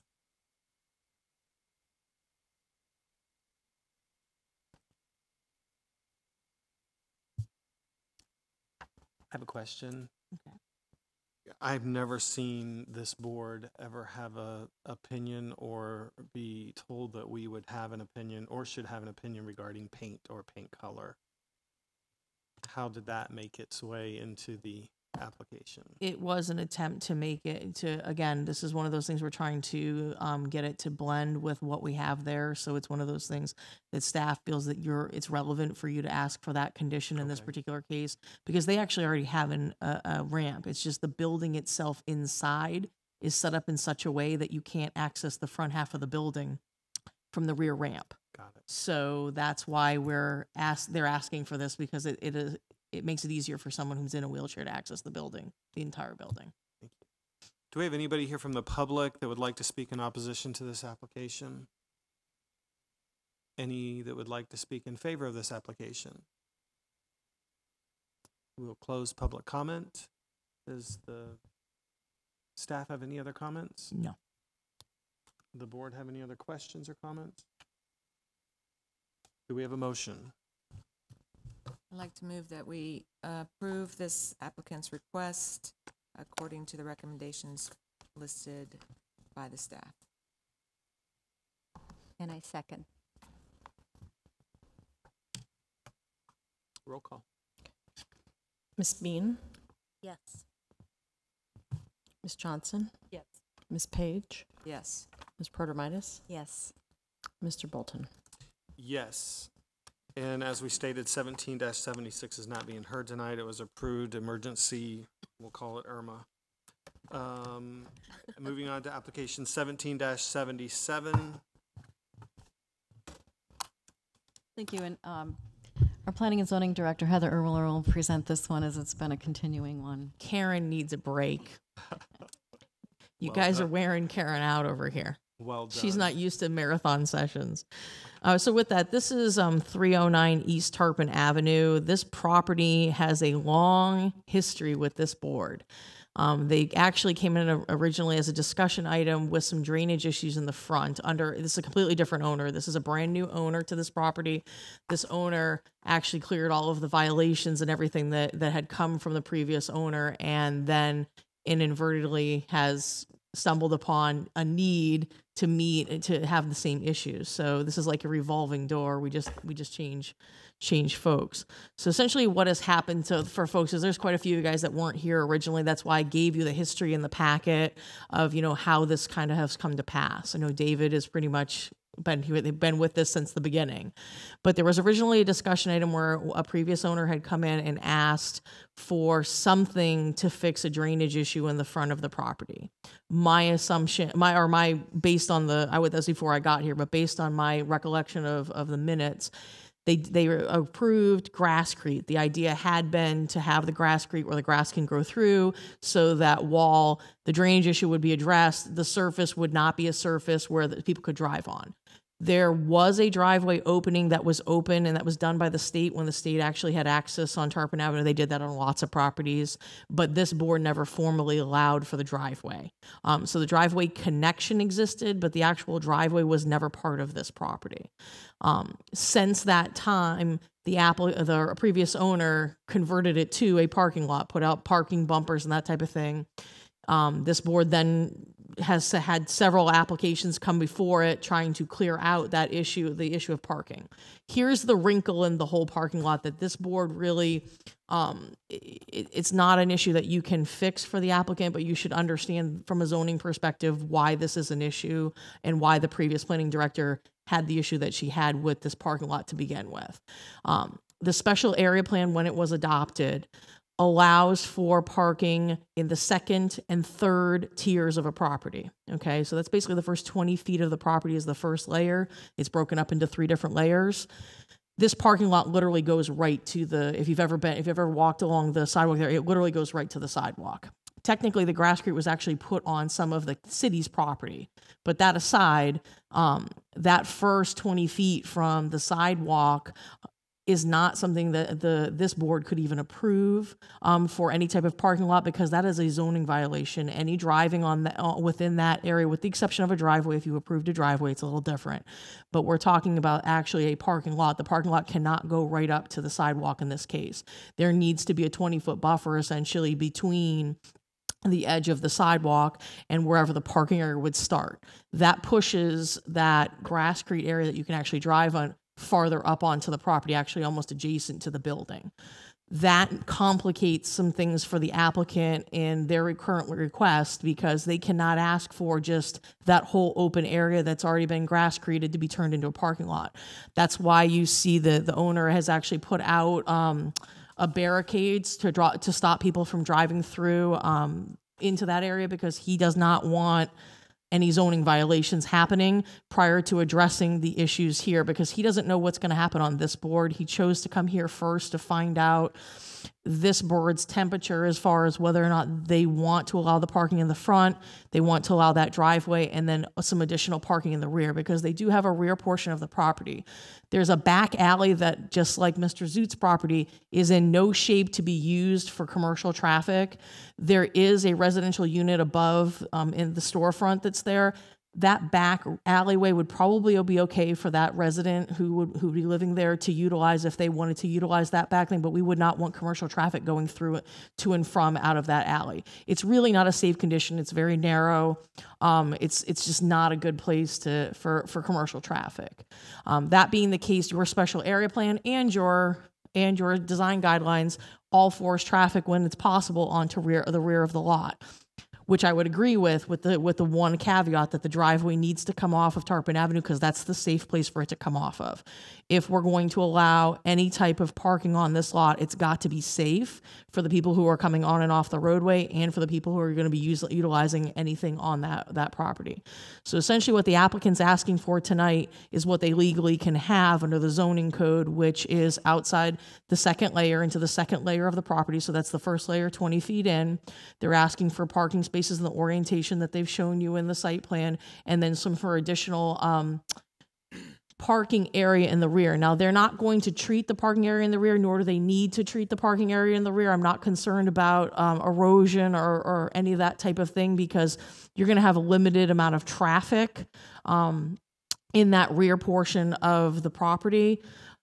I have a question. Okay. I've never seen this board ever have a opinion or be told that we would have an opinion or should have an opinion regarding paint or paint color. How did that make its way into the application? It was an attempt to make it to, again, this is one of those things we're trying to um, get it to blend with what we have there. So it's one of those things that staff feels that you're, it's relevant for you to ask for that condition in this Okay. particular case, because they actually already have an, a, a ramp. It's just the building itself inside is set up in such a way that you can't access the front half of the building from the rear ramp. Got it. So that's why we're asked, they're asking for this, because it, it is, it makes it easier for someone who's in a wheelchair to access the building, the entire building. Do we have anybody here from the public that would like to speak in opposition to this application? Any that would like to speak in favor of this application? We'll close public comment. Does the staff have any other comments? No. The board have any other questions or comments? Do we have a motion? I'd like to move that we uh, approve this applicant's request according to the recommendations listed by the staff. And I second. Roll call. Miz Bean, Yes. Miz Johnson, Yes. Miz Page, Yes. Miz Protomitis, Yes. Mister Bolton. Yes. And as we stated, seventeen seventy-six is not being heard tonight. It was approved emergency, we'll call it Irma. Um, moving on to application seventeen seventy-seven. Thank you, and um, our Planning and Zoning Director, Heather Erwler, will present this one as it's been a continuing one. Karen needs a break. You Well guys done. are wearing Karen out over here. Well done. She's not used to marathon sessions. Uh, so with that, this is um, three oh nine East Tarpon Avenue. This property has a long history with this board. Um, they actually came in originally as a discussion item with some drainage issues in the front. Under this is a completely different owner. This is a brand new owner to this property. This owner actually cleared all of the violations and everything that that had come from the previous owner, and then inadvertently has stumbled upon a need to meet to have the same issues. So this is like a revolving door. We just we just change change folks. So essentially what has happened to for folks is there's quite a few of you guys that weren't here originally. That's why I gave you the history in the packet of, you know, how this kind of has come to pass. I know David is pretty much been here, they've been with this since the beginning. But there was originally a discussion item where a previous owner had come in and asked for something to fix a drainage issue in the front of the property. My assumption, my or my based on the I would that's before I got here, but based on my recollection of of the minutes, they they approved grasscrete. The idea had been to have the grasscrete where the grass can grow through, so that while the drainage issue would be addressed, the surface would not be a surface where the people could drive on. There was a driveway opening that was open, and that was done by the state when the state actually had access on Tarpon Avenue. They did that on lots of properties, but this board never formally allowed for the driveway. Um, so the driveway connection existed, but the actual driveway was never part of this property. Um, since that time, the Apple, the previous owner converted it to a parking lot, put out parking bumpers and that type of thing. Um, this board then has had several applications come before it trying to clear out that issue, the issue of parking. Here's the wrinkle in the whole parking lot that this board really, um, it, it's not an issue that you can fix for the applicant, but you should understand from a zoning perspective why this is an issue and why the previous planning director had the issue that she had with this parking lot to begin with. Um, the special area plan, when it was adopted, allows for parking in the second and third tiers of a property. Okay, so that's basically the first twenty feet of the property is the first layer. It's broken up into three different layers. This parking lot literally goes right to the, if you've ever been, if you've ever walked along the sidewalk there, it literally goes right to the sidewalk. Technically, the grasscrete was actually put on some of the city's property. But that aside, um, that first twenty feet from the sidewalk is not something that the this board could even approve um, for any type of parking lot, because that is a zoning violation. Any driving on the, uh, within that area, with the exception of a driveway, if you approved a driveway, it's a little different. But we're talking about actually a parking lot. The parking lot cannot go right up to the sidewalk in this case. There needs to be a twenty-foot buffer essentially between the edge of the sidewalk and wherever the parking area would start. That pushes that grasscrete area that you can actually drive on farther up onto the property, actually almost adjacent to the building. That complicates some things for the applicant in their current request, because they cannot ask for just that whole open area that's already been grass created to be turned into a parking lot. That's why you see the, the owner has actually put out um, a barricades to draw to stop people from driving through um, into that area, because he does not want any zoning violations happening prior to addressing the issues here, because he doesn't know what's going to happen on this board. He chose to come here first to find out this board's temperature as far as whether or not they want to allow the parking in the front, they want to allow that driveway, and then some additional parking in the rear, because they do have a rear portion of the property. There's a back alley that, just like Mister Zoot's property, is in no shape to be used for commercial traffic. There is a residential unit above um, in the storefront that's there. That back alleyway would probably be okay for that resident who would who would be living there to utilize if they wanted to utilize that back thing, but we would not want commercial traffic going through it to and from out of that alley. It's really not a safe condition. It's very narrow. Um, it's it's just not a good place to for, for commercial traffic. Um, that being the case, your special area plan and your and your design guidelines all force traffic when it's possible onto rear the rear of the lot, which I would agree with, with the with the one caveat that the driveway needs to come off of Tarpon Avenue, because that's the safe place for it to come off of. If we're going to allow any type of parking on this lot, it's got to be safe for the people who are coming on and off the roadway and for the people who are going to be use, utilizing anything on that, that property. So essentially what the applicant's asking for tonight is what they legally can have under the zoning code, which is outside the second layer into the second layer of the property. So that's the first layer, twenty feet in. They're asking for parking spaces in the orientation that they've shown you in the site plan, and then some for additional um, parking area in the rear. Now, they're not going to treat the parking area in the rear, nor do they need to treat the parking area in the rear. I'm not concerned about um, erosion or, or any of that type of thing, because you're going to have a limited amount of traffic um, in that rear portion of the property.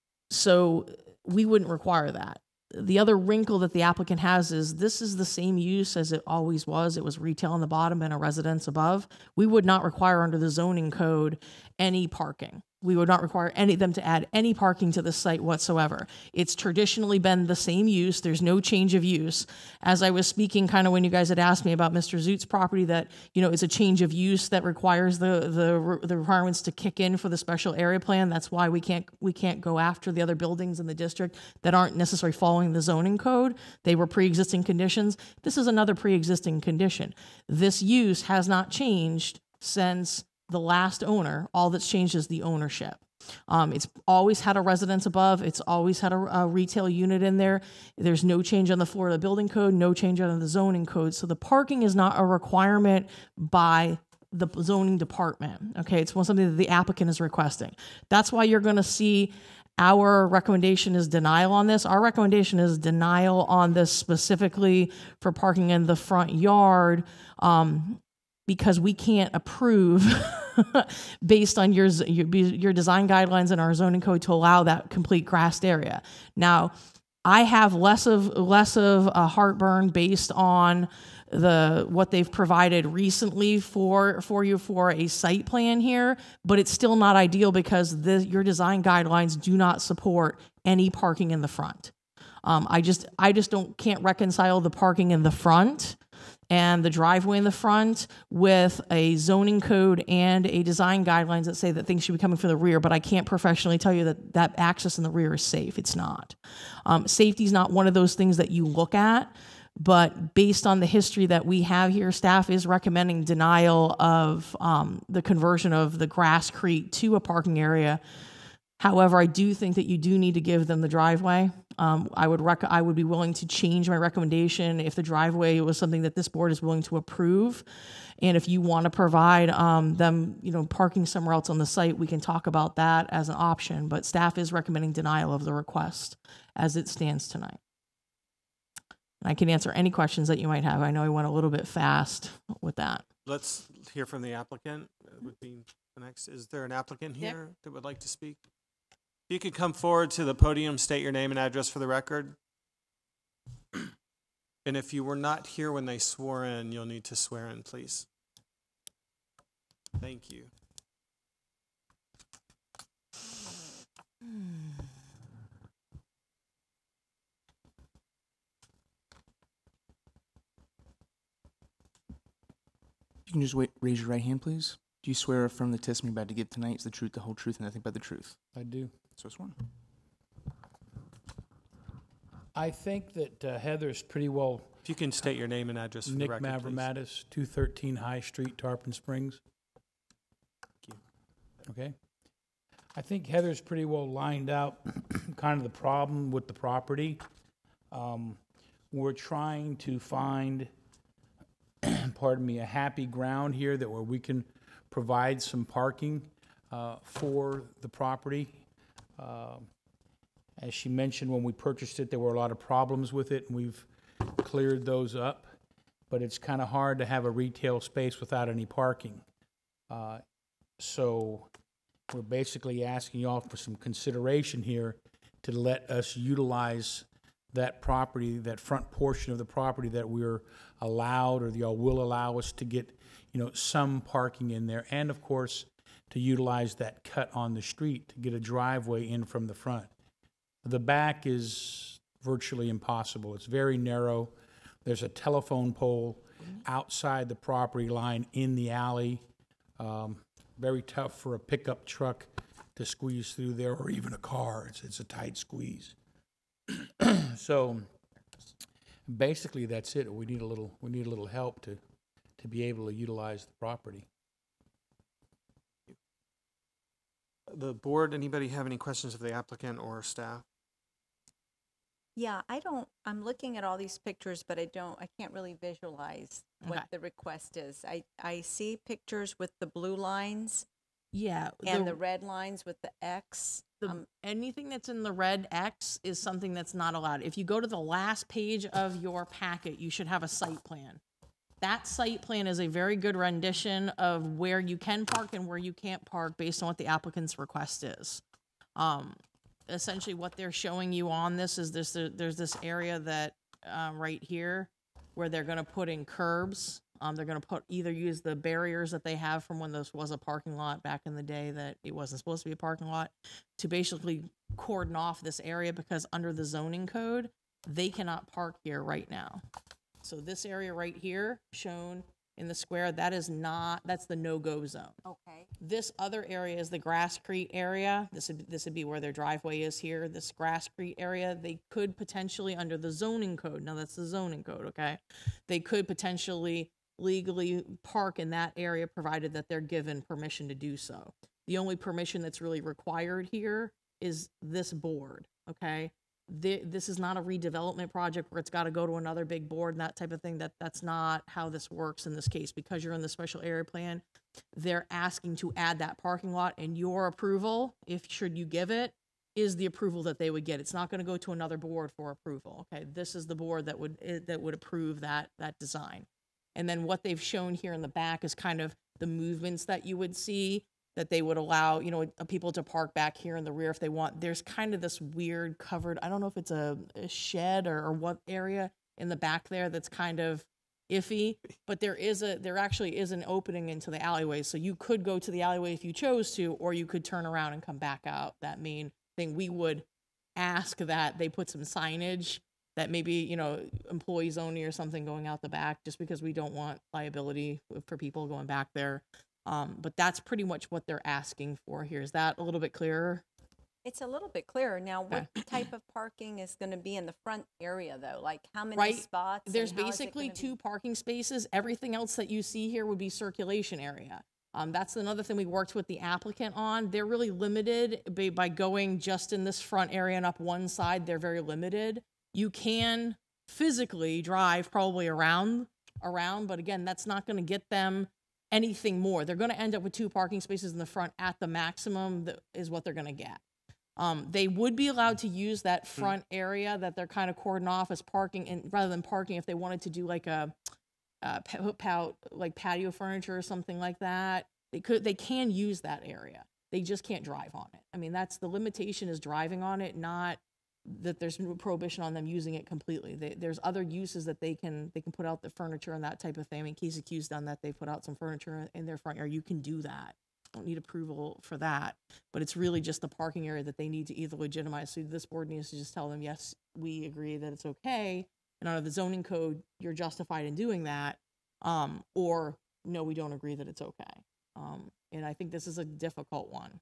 So we wouldn't require that. The other wrinkle that the applicant has is this is the same use as it always was. It was retail on the bottom and a residence above. We would not require under the zoning code any parking. We would not require any them to add any parking to the site whatsoever. It's traditionally been the same use. There's no change of use. As I was speaking, kind of when you guys had asked me about Mister Zoot's property, that you know it's a change of use that requires the the the requirements to kick in for the special area plan. That's why we can't we can't go after the other buildings in the district that aren't necessarily following the zoning code. They were pre-existing conditions. This is another pre-existing condition. This use has not changed since the last owner. All that's changed is the ownership. Um, it's always had a residence above. It's always had a, a retail unit in there. There's no change on the Florida building code, no change on the zoning code. So the parking is not a requirement by the zoning department. Okay, it's something that the applicant is requesting. That's why you're going to see our recommendation is denial on this. Our recommendation is denial on this specifically for parking in the front yard. Um, because we can't approve based on your, your your design guidelines and our zoning code to allow that complete grassed area. Now, I have less of less of a heartburn based on the what they've provided recently for for you for a site plan here, but it's still not ideal because the, your design guidelines do not support any parking in the front. Um, I just I just don't can't reconcile the parking in the front and the driveway in the front with a zoning code and a design guidelines that say that things should be coming from the rear, but I can't professionally tell you that that access in the rear is safe. It's not. Um, safety is not one of those things that you look at, but based on the history that we have here, staff is recommending denial of um, the conversion of the Grasscrete to a parking area. However, I do think that you do need to give them the driveway. Um, I would rec- I would be willing to change my recommendation if the driveway was something that this board is willing to approve. And if you want to provide um, them, you know, parking somewhere else on the site, we can talk about that as an option. But staff is recommending denial of the request as it stands tonight. And I can answer any questions that you might have. I know I went a little bit fast with that. Let's hear from the applicant. That would be the next. Is there an applicant Yep. here that would like to speak? If you could come forward to the podium, state your name and address for the record. And if you were not here when they swore in, you'll need to swear in, please. Thank you. You can just wait, raise your right hand, please. Do you swear or affirm the testimony you're about to give tonight is the truth, the whole truth, and nothing but the truth? I do. So sworn. I think that uh, Heather's pretty well, If you can state your name and address for Nick the record, please. Mavromatis, two thirteen High Street, Tarpon Springs. Thank Okay. I think Heather's pretty well lined out kind of the problem with the property. Um, We're trying to find, pardon me, a happy ground here that where we can provide some parking uh, for the property. Um, As she mentioned, when we purchased it, there were a lot of problems with it, and we've cleared those up. But it's kind of hard to have a retail space without any parking. Uh, So we're basically asking y'all for some consideration here to let us utilize that property, that front portion of the property that we're allowed, or y'all will allow us to get, you know, some parking in there. And of course, to utilize that cut on the street to get a driveway in from the front. The back is virtually impossible. It's very narrow. There's a telephone pole outside the property line in the alley. Um, very tough for a pickup truck to squeeze through there, or even a car. It's, it's a tight squeeze. So basically, that's it. We need a little, we need a little help to, to be able to utilize the property. The board, anybody have any questions of the applicant or staff? Yeah, I don't, I'm looking at all these pictures, but I don't, I can't really visualize what Okay. the request is. I, I see pictures with the blue lines Yeah. and the red lines with the X. The, Um, anything that's in the red X is something that's not allowed. If you go to the last page of your packet, you should have a site plan. That site plan is a very good rendition of where you can park and where you can't park based on what the applicant's request is. Um, essentially what they're showing you on this is this, there's this area that, um, right here where they're gonna put in curbs. Um, they're gonna put, either use the barriers that they have from when this was a parking lot back in the day that it wasn't supposed to be a parking lot, to basically cordon off this area, because under the zoning code, they cannot park here right now. So this area right here, shown in the square, that is not, that's the no-go zone. Okay. This other area is the Grasscrete area. This would, this would be where their driveway is here. This Grasscrete area, they could potentially, under the zoning code, now that's the zoning code, okay? They could potentially legally park in that area, provided that they're given permission to do so. The only permission that's really required here is this board, okay? The, this is not a redevelopment project where it's got to go to another big board and that type of thing. That that's not how this works in this case. Because you're in the special area plan, they're asking to add that parking lot, and your approval, if should you give it, is the approval that they would get. It's not going to go to another board for approval. Okay, this is the board that would eh, that would approve that that design. And then what they've shown here in the back is kind of the movements that you would see, that they would allow, you know, people to park back here in the rear if they want. There's kind of this weird covered, I don't know if it's a, a shed or, or what area in the back there that's kind of iffy, but there is a, there actually is an opening into the alleyway. So you could go to the alleyway if you chose to, or you could turn around and come back out that main thing. We would ask that they put some signage that maybe, you know, employees only or something going out the back, just because we don't want liability for people going back there. Um, but that's pretty much what they're asking for here. Is that a little bit clearer? It's a little bit clearer. Now, what Okay. type of parking is going to be in the front area, though? Like, how many Right. spots? and There's how is it basically gonna be- two parking spaces. Everything else that you see here would be circulation area. Um, that's another thing we worked with the applicant on. They're really limited by, by going just in this front area and up one side. They're very limited. You can physically drive probably around, around, but again, that's not going to get them anything more. They're going to end up with two parking spaces in the front at the maximum that is what they're going to get. Um, they would be allowed to use that front area that they're kind of cordoned off as parking, and rather than parking, if they wanted to do like a, uh, pout, like patio furniture or something like that, they could, they can use that area. They just can't drive on it. I mean, that's the limitation, is driving on it, not that there's no prohibition on them using it completely. They, there's other uses that they can, they can put out the furniture and that type of thing. I mean, Casey Q's done that. They put out some furniture in their front yard. You can do that. Don't need approval for that, but it's really just the parking area that they need to either legitimize. So this board needs to just tell them, yes, we agree that it's okay, and under the zoning code, you're justified in doing that, um, or no, we don't agree that it's okay. Um, and I think this is a difficult one.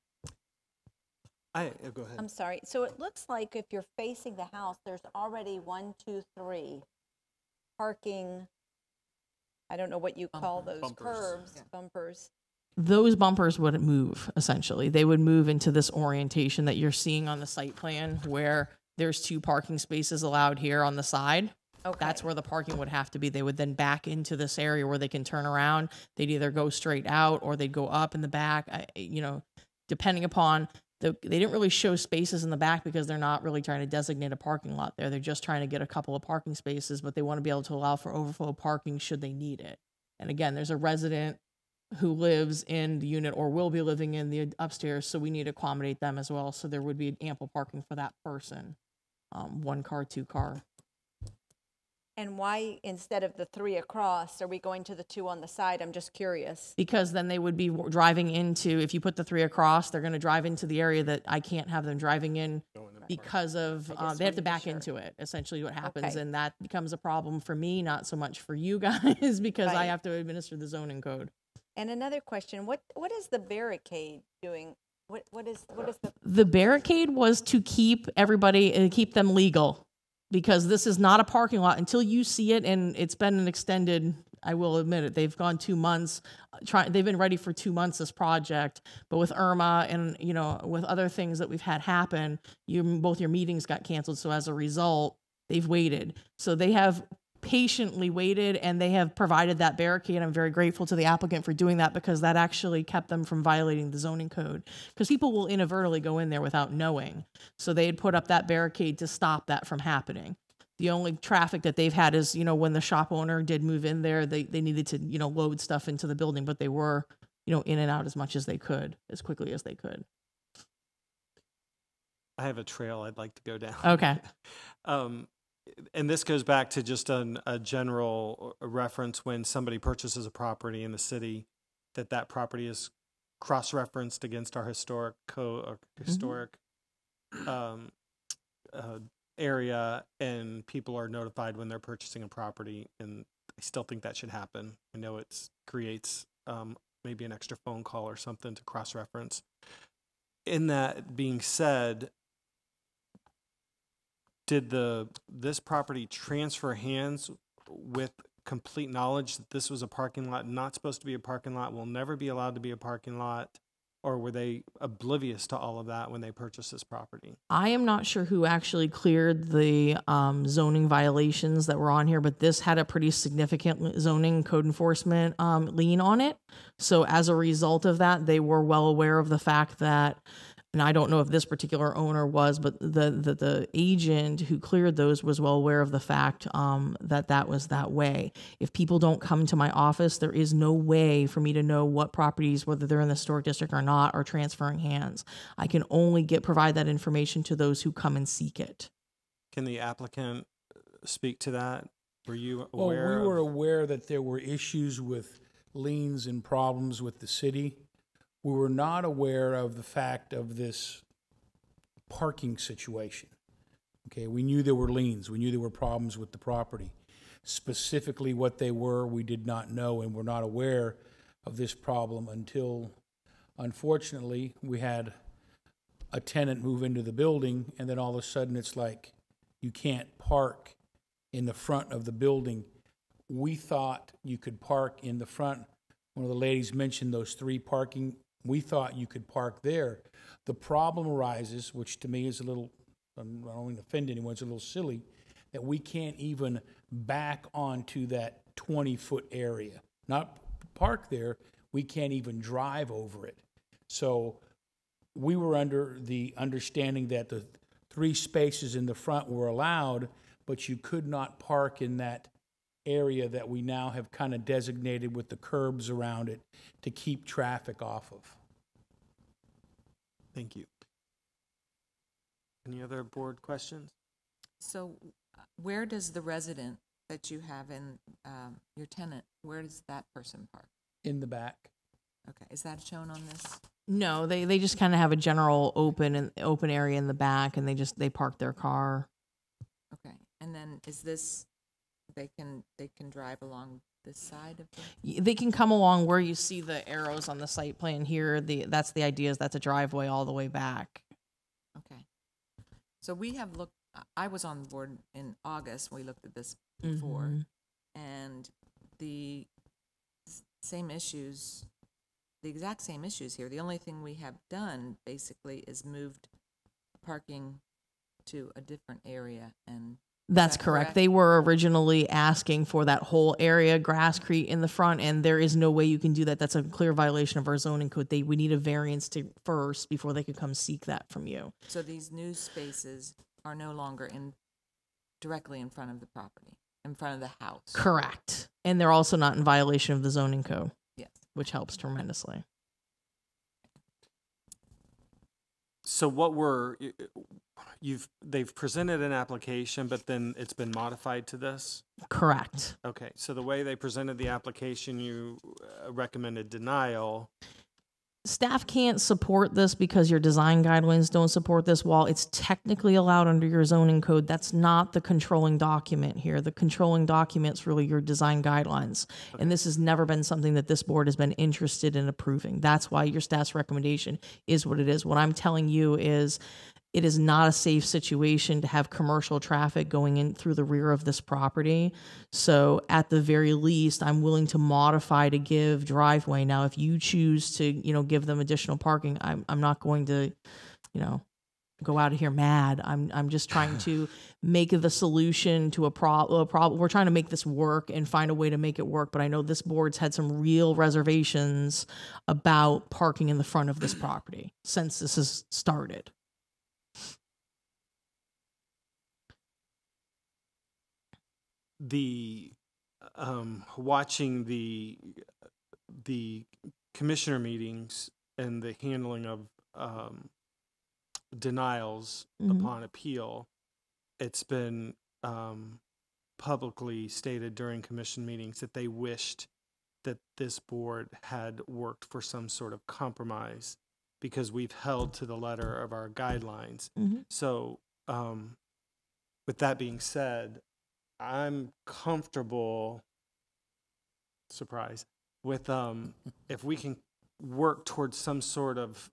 I, oh, go ahead. I'm sorry. So it looks like if you're facing the house, there's already one, two, three parking, I don't know what you call those, Bumpers. curbs, Yeah. bumpers. Those bumpers would move, essentially. They would move into this orientation that you're seeing on the site plan, where there's two parking spaces allowed here on the side. Okay. That's where the parking would have to be. They would then back into this area where they can turn around. They'd either go straight out or they'd go up in the back, I, you know, depending upon the, they didn't really show spaces in the back because they're not really trying to designate a parking lot there. They're just trying to get a couple of parking spaces, but they want to be able to allow for overflow parking should they need it. And again, there's a resident who lives in the unit or will be living in the upstairs, so we need to accommodate them as well. So there would be ample parking for that person. Um, one car, two car. And why, instead of the three across, are we going to the two on the side? I'm just curious. Because then they would be w- driving into, if you put the three across, they're going to drive into the area that I can't have them driving in because of, I um, just they have wanted to to be back sure. into it, essentially what happens. Okay. And that becomes a problem for me, not so much for you guys, because I Right. have to administer the zoning code. And another question, what, what is the barricade doing? What, what is, what is the, The barricade was to keep everybody, uh, keep them legal, because this is not a parking lot until you see it, and it's been an extended, I will admit it, they've gone two months, try, they've been ready for two months, this project, but with Irma and, you know, with other things that we've had happen, you, both your meetings got canceled, so as a result, they've waited. So they have patiently waited, and they have provided that barricade. I'm very grateful to the applicant for doing that, because that actually kept them from violating the zoning code, because people will inadvertently go in there without knowing. So they had put up that barricade to stop that from happening. The only traffic that they've had is, you know, when the shop owner did move in there, they, they needed to, you know, load stuff into the building, but they were, you know, in and out as much as they could, as quickly as they could. I have a trail I'd like to go down. Okay. Um, and this goes back to just an, a general reference when somebody purchases a property in the city, that that property is cross-referenced against our historic co uh, historic um, uh, area, and people are notified when they're purchasing a property. And I still think that should happen. I know it creates um, maybe an extra phone call or something to cross-reference. In that being said, did the this property transfer hands with complete knowledge that this was a parking lot, not supposed to be a parking lot, will never be allowed to be a parking lot? Or were they oblivious to all of that when they purchased this property? I am not sure who actually cleared the um, zoning violations that were on here, but this had a pretty significant zoning code enforcement um, lien on it. So as a result of that, they were well aware of the fact that, and I don't know if this particular owner was, but the the, the agent who cleared those was well aware of the fact um, that that was that way. If people don't come to my office, there is no way for me to know what properties, whether they're in the historic district or not, are transferring hands. I can only get provide that information to those who come and seek it. Can the applicant speak to that? Were you Well, aware? we were of, aware that there were issues with liens and problems with the city. We were not aware of the fact of this parking situation. Okay, we knew there were liens. We knew there were problems with the property. Specifically what they were, we did not know, and were not aware of this problem until, unfortunately, we had a tenant move into the building, and then all of a sudden it's like, you can't park in the front of the building. We thought you could park in the front one of the ladies mentioned those three parking, we thought you could park there. The problem arises, which to me is a little, I don't want to offend anyone, it's a little silly, that we can't even back onto that twenty-foot area. Not park there, we can't even drive over it. So we were under the understanding that the three spaces in the front were allowed, but you could not park in that area that we now have kind of designated with the curbs around it to keep traffic off of. Thank you. Any other board questions? So uh, where does the resident that you have in, um, your tenant, where does that person park? In the back. Okay, is that shown on this? No, they, they just kind of have a general open and open area in the back, and they just they park their car. Okay, and then is this, they can, they can drive along this side of the? Y- They can come along where you see the arrows on the site plan here. The that's the idea is that's a driveway all the way back. Okay. So we have looked, I was on board in August, we looked at this before, Mhm. and the s- same issues, the exact same issues here. The only thing we have done basically is moved parking to a different area, and That's that correct. correct? They were originally asking for that whole area, Grasscrete in the front, and there is no way you can do that. That's a clear violation of our zoning code. They we need a variance to first before they could come seek that from you. so these new spaces are no longer in, directly in front of the property, in front of the house. Correct. And they're also not in violation of the zoning code, Yes. which helps tremendously. So what were, you've, they've presented an application, but then it's been modified to this? Correct. Okay, so the way they presented the application, you uh, recommended denial. Staff can't support this because your design guidelines don't support this. While it's technically allowed under your zoning code, that's not the controlling document here. The controlling document's really your design guidelines. And this has never been something that this board has been interested in approving. That's why your staff's recommendation is what it is. What I'm telling you is it is not a safe situation to have commercial traffic going in through the rear of this property. So at the very least, I'm willing to modify to give driveway. Now, if you choose to, you know, give them additional parking, I'm I'm not going to, you know, go out of here mad. I'm I'm just trying to make the solution to a problem. A problem. We're trying to make this work and find a way to make it work. But I know this board's had some real reservations about parking in the front of this property since this has started. The, um, watching the, the commissioner meetings and the handling of, um, denials Mhm. upon appeal, it's been, um, publicly stated during commission meetings that they wished that this board had worked for some sort of compromise because we've held to the letter of our guidelines. Mhm. So, um, with that being said, I'm comfortable, surprise, with, um, if we can work towards some sort of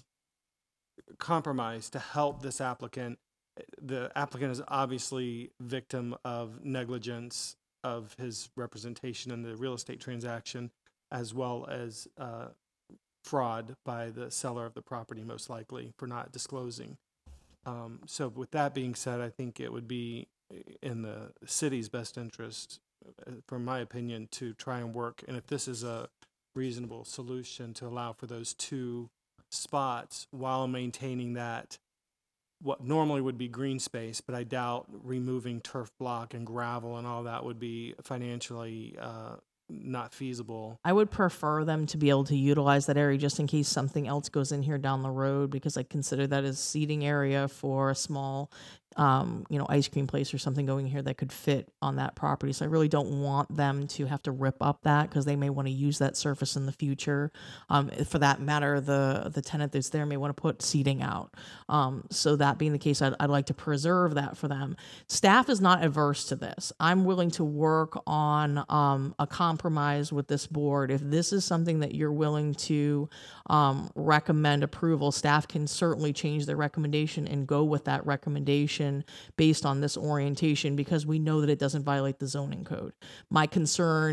compromise to help this applicant. The applicant is obviously victim of negligence of his representation in the real estate transaction, as well as, uh, fraud by the seller of the property, most likely, for not disclosing. Um, so with that being said, I think it would be in the city's best interest, uh, from my opinion, to try and work. And if this is a reasonable solution to allow for those two spots while maintaining that, what normally would be green space, but I doubt removing turf block and gravel and all that would be financially, uh, not feasible. I would prefer them to be able to utilize that area just in case something else goes in here down the road, because I consider that as seating area for a small, um, you know, ice cream place or something going here that could fit on that property. So I really don't want them to have to rip up that because they may want to use that surface in the future. Um, for that matter, the the tenant that's there may want to put seating out. Um, so that being the case, I'd, I'd like to preserve that for them. Staff is not averse to this. I'm willing to work on um, a compromise with this board. If this is something that you're willing to um, recommend approval, staff can certainly change their recommendation and go with that recommendation based on this orientation because we know that it doesn't violate the zoning code. My concern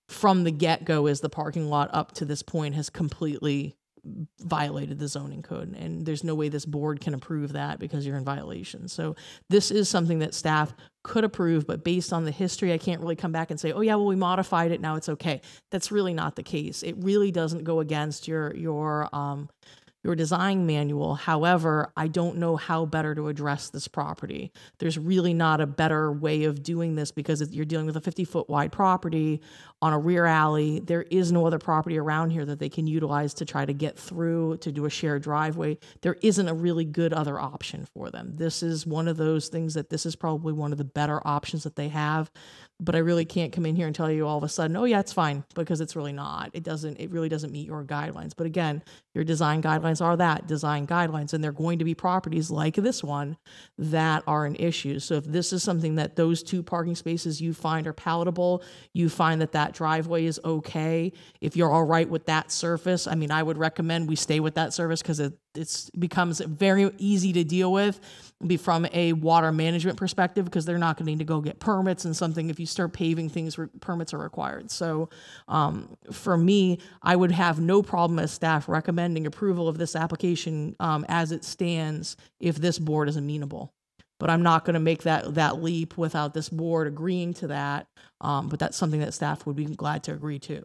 from the get-go is the parking lot up to this point has completely violated the zoning code, and there's no way this board can approve that because you're in violation. So this is something that staff could approve, but based on the history, I can't really come back and say, oh yeah, well, we modified it, now it's okay. That's really not the case. It really doesn't go against your your um your design manual. However, I don't know how better to address this property. There's really not a better way of doing this because you're dealing with a fifty foot wide property on a rear alley. There is no other property around here that they can utilize to try to get through, to do a shared driveway. There isn't a really good other option for them. This is one of those things that this is probably one of the better options that they have. But I really can't come in here and tell you all of a sudden, oh yeah, it's fine, because it's really not. It doesn't, it really doesn't meet your guidelines. But again, your design guidelines are that, design guidelines, and they're going to be properties like this one that are an issue. So if this is something that those two parking spaces you find are palatable, you find that that driveway is okay, if you're all right with that surface, I mean, I would recommend we stay with that surface because it it's becomes very easy to deal with be from a water management perspective, because they're not going to need to go get permits and something. If you start paving things, re- permits are required. So um, for me, I would have no problem as staff recommending approval of this application um, as it stands if this board is amenable. But I'm not going to make that that leap without this board agreeing to that. Um, but that's something that staff would be glad to agree to.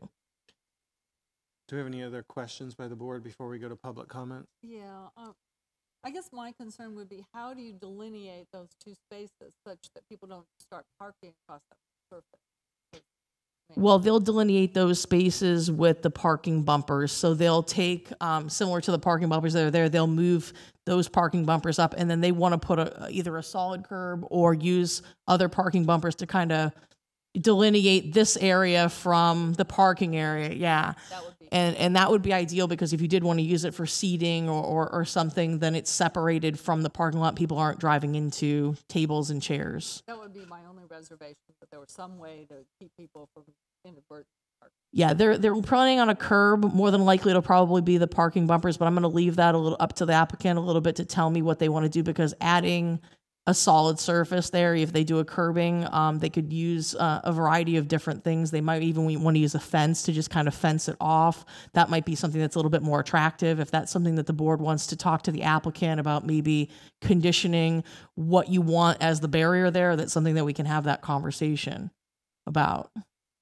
Do we have any other questions by the board before we go to public comment? Yeah, um, I guess my concern would be, how do you delineate those two spaces such that people don't start parking across that surface? Well, they'll delineate those spaces with the parking bumpers. So they'll take, um, similar to the parking bumpers that are there, they'll move those parking bumpers up, and then they want to put a, either a solid curb or use other parking bumpers to kind of delineate this area from the parking area. Yeah. That would be And and that would be ideal, because if you did want to use it for seating or, or, or something, then it's separated from the parking lot. People aren't driving into tables and chairs. that would be my only reservation, that there was some way to keep people from inadvertent parking. Yeah, they're they're planning on a curb. More than likely, it'll probably be the parking bumpers, but I'm going to leave that a little up to the applicant a little bit to tell me what they want to do, because adding a solid surface there, if they do a curbing, um, they could use uh, a variety of different things. They might even want to use a fence to just kind of fence it off. That might be something that's a little bit more attractive. If that's something that the board wants to talk to the applicant about, maybe conditioning what you want as the barrier there, that's something that we can have that conversation about.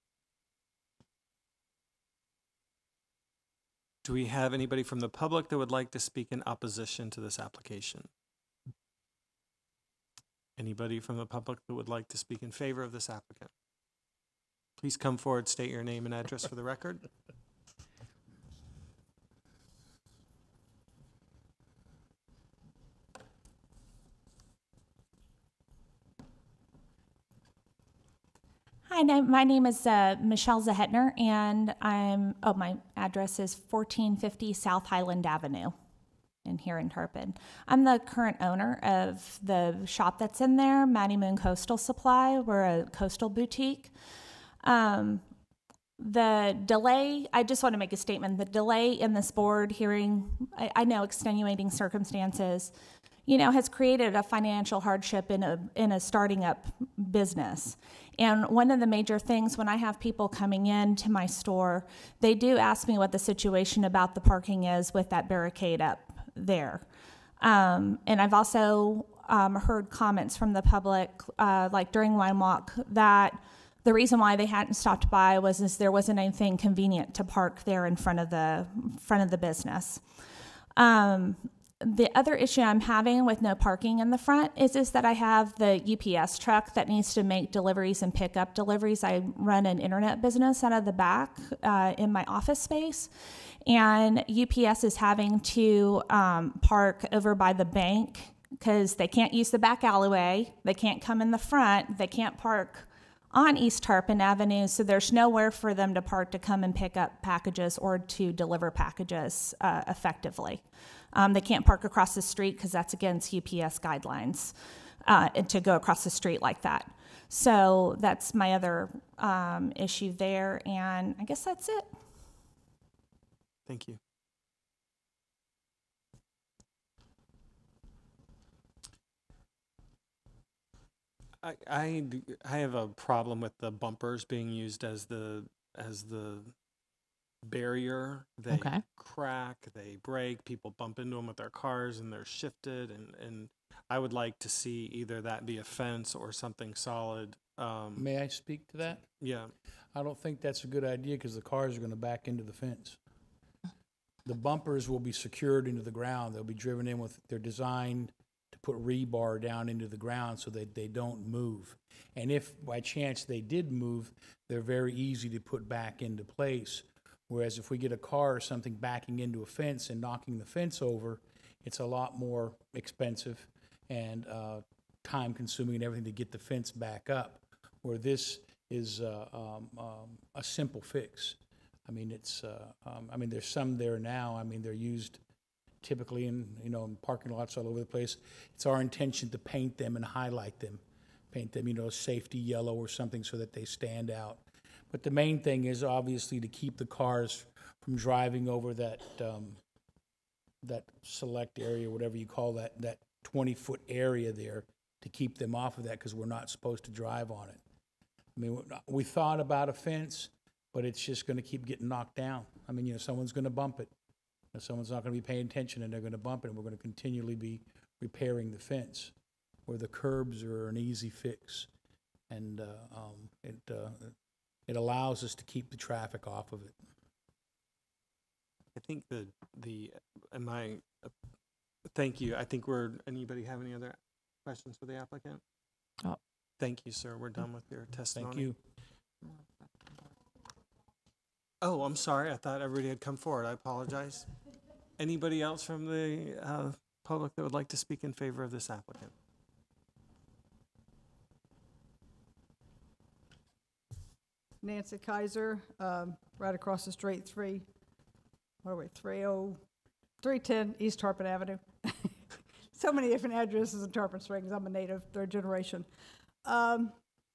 Do we have anybody from the public that would like to speak in opposition to this application? Anybody from the public that would like to speak in favor of this applicant? Please come forward, state your name and address for the record. Hi, na- my name is uh, Michelle Zahetner, and I'm, oh, my address is fourteen fifty South Highland Avenue in here in Turpin. I'm the current owner of the shop that's in there, Matty Moon Coastal Supply. We're a coastal boutique. Um, the delay, I just want to make a statement. The delay in this board hearing, I, I know extenuating circumstances, you know, has created a financial hardship in a in a starting up business. And one of the major things when I have people coming in to my store, they do ask me what the situation about the parking is with that barricade up there. Um, and I've also um, heard comments from the public, uh, like during Wine Walk, that the reason why they hadn't stopped by was is there wasn't anything convenient to park there in front of the front of the business. Um, The other issue I'm having with no parking in the front is, is that I have the U P S truck that needs to make deliveries and pick up deliveries. I run an internet business out of the back uh, in my office space, and U P S is having to um, park over by the bank because they can't use the back alleyway. They can't come in the front. They can't park on East Tarpon Avenue, so there's nowhere for them to park to come and pick up packages or to deliver packages uh, effectively. Um, they can't park across the street because that's against U P S guidelines uh, to go across the street like that. So that's my other um, issue there, and I guess that's it. Thank you. I, I, I have a problem with the bumpers being used as the as the barrier. They Okay. crack, they break, people bump into them with their cars and they're shifted. And, and I would like to see either that be a fence or something solid. Um, May I speak to that? yeah. I don't think that's a good idea because the cars are going to back into the fence. The bumpers will be secured into the ground. They'll be driven in with, they're designed to put rebar down into the ground so that they don't move. And if by chance they did move, they're very easy to put back into place. Whereas if we get a car or something backing into a fence and knocking the fence over, it's a lot more expensive and uh, time consuming and everything to get the fence back up. Where this is uh, um, um, a simple fix. I mean, it's. Uh, um, I mean, there's some there now. I mean, they're used typically in you know in parking lots all over the place. It's our intention to paint them and highlight them, paint them you know safety yellow or something so that they stand out. But the main thing is obviously to keep the cars from driving over that um, that select area, whatever you call that, that twenty foot area there, to keep them off of that because we're not supposed to drive on it. I mean, we thought about a fence, but it's just going to keep getting knocked down. I mean, you know, someone's going to bump it. You know, someone's not going to be paying attention, and they're going to bump it, and we're going to continually be repairing the fence, where the curbs are an easy fix, and uh, um, it uh, it allows us to keep the traffic off of it. I think the, the, am I, uh, thank you. I think we're, anybody have any other questions for the applicant? Oh. Thank you, sir. We're done with your testimony. Thank you. Oh, I'm sorry. I thought everybody had come forward. I apologize. Anybody else from the uh, public that would like to speak in favor of this applicant? Nancy Kaiser, um, right across the street, three, what are we, three oh, three ten East Tarpon Avenue. So many different addresses in Tarpon Springs. I'm a native, third generation. Um,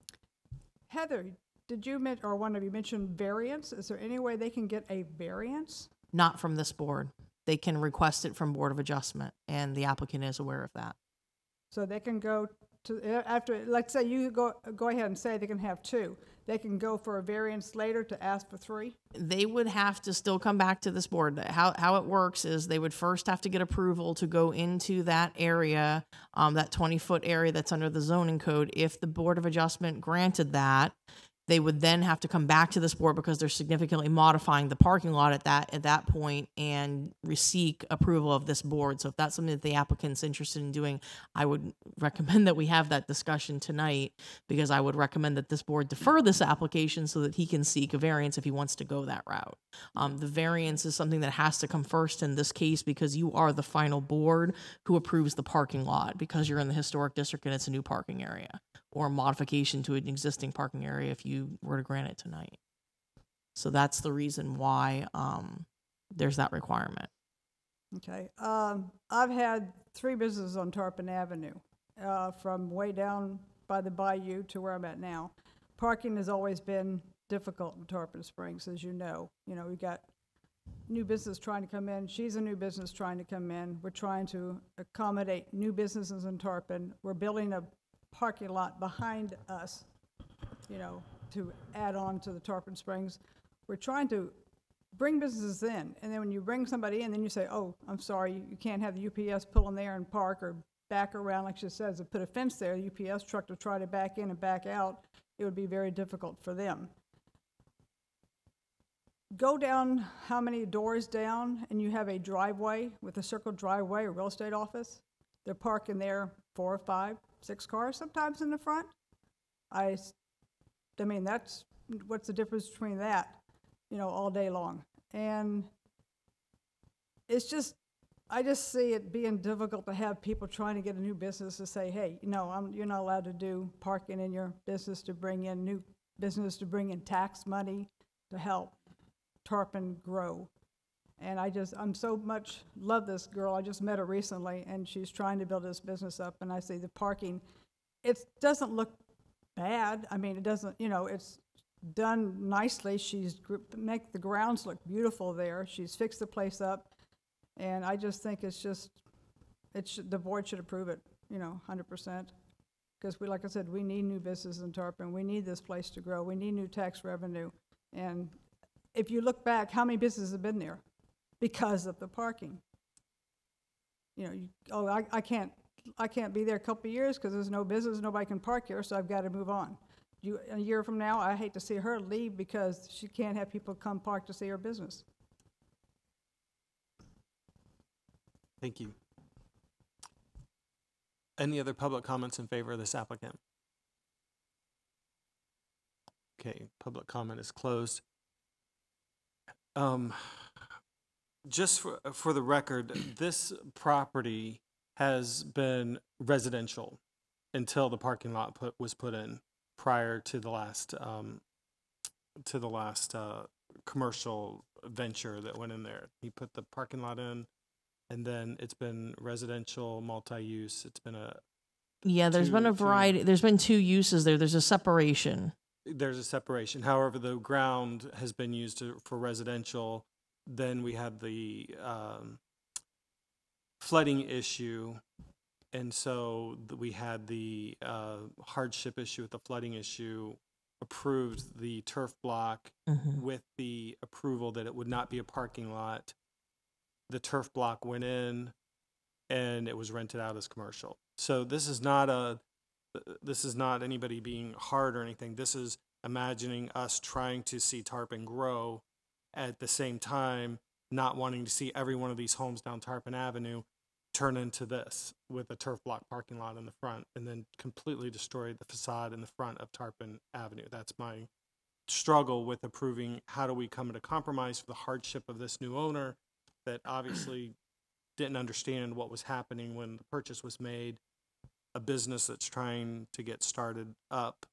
Heather, did you mention, or one of you mentioned variance? Is there any way they can get a variance? Not from this board. They can request it from Board of Adjustment, and the applicant is aware of that. So they can go to, after, let's say you go, go ahead and say they can have two. They can go for a variance later to ask for three? They would have to still come back to this board. How how it works is they would first have to get approval to go into that area, um, that twenty foot area that's under the zoning code. If the Board of Adjustment granted that, they would then have to come back to this board because they're significantly modifying the parking lot at that at that point and seek approval of this board. So if that's something that the applicant's interested in doing, I would recommend that we have that discussion tonight, because I would recommend that this board defer this application so that he can seek a variance if he wants to go that route. Um, the variance is something that has to come first in this case because you are the final board who approves the parking lot, because you're in the historic district and it's a new parking area, or a modification to an existing parking area if you were to grant it tonight. So that's the reason why um, there's that requirement. Okay. Um, I've had three businesses on Tarpon Avenue, uh, from way down by the bayou to where I'm at now. Parking has always been difficult in Tarpon Springs, as you know. You know, we got new business trying to come in. She's a new business trying to come in. We're trying to accommodate new businesses in Tarpon. We're building a parking lot behind us, you know, to add on to the Tarpon Springs. We're trying to bring businesses in, and then when you bring somebody in, then you say, oh, I'm sorry, you, you can't have the U P S pull in there and park or back around, like she says, and put a fence there. The U P S truck to try to back in and back out, it would be very difficult for them. Go down how many doors down, and you have a driveway with a circled driveway, a real estate office. They're parking there four or five, six cars sometimes in the front. I, I mean, that's, what's the difference between that, you know, all day long? And it's just, I just see it being difficult to have people trying to get a new business to say, hey, you know, I'm, you're not allowed to do parking in your business to bring in new business, to bring in tax money to help Tarpon grow. And I just, I'm so much love this girl. I just met her recently, and she's trying to build this business up. And I see the parking, it doesn't look bad. I mean, it doesn't, you know, it's done nicely. She's gr- make the grounds look beautiful there. She's fixed the place up. And I just think it's just, it should, the board should approve it, you know, one hundred percent. Because we, like I said, we need new business in Tarpon. We need this place to grow. We need new tax revenue. And if you look back, how many businesses have been there because of the parking? You know, you, oh, I, I can't, I can't be there a couple of years because there's no business, nobody can park here, so I've got to move on. You, a year from now, I hate to see her leave because she can't have people come park to see her business. Thank you. Any other public comments in favor of this applicant? Okay, public comment is closed. Um, just for, for the record, this property has been residential until the parking lot put, was put in prior to the last, um, to the last, uh, commercial venture that went in there. He put the parking lot in, and then it's been residential, multi-use. It's been a, Yeah, there's Two- been a two- variety. There's been two uses there. There's a separation. there's a separation. However, the ground has been used to, for residential. Then we had the um, flooding issue, and so th- we had the uh, hardship issue with the flooding issue. Approved the turf block Mhm. with the approval that it would not be a parking lot. The turf block went in, and it was rented out as commercial. So this is not a, this is not anybody being hard or anything. This is imagining us trying to see Tarpon grow at the same time, not wanting to see every one of these homes down Tarpon Avenue turn into this with a turf block parking lot in the front, and then completely destroy the facade in the front of Tarpon Avenue. That's my struggle with approving. How do we come to compromise for the hardship of this new owner that obviously didn't understand what was happening when the purchase was made, a business that's trying to get started up.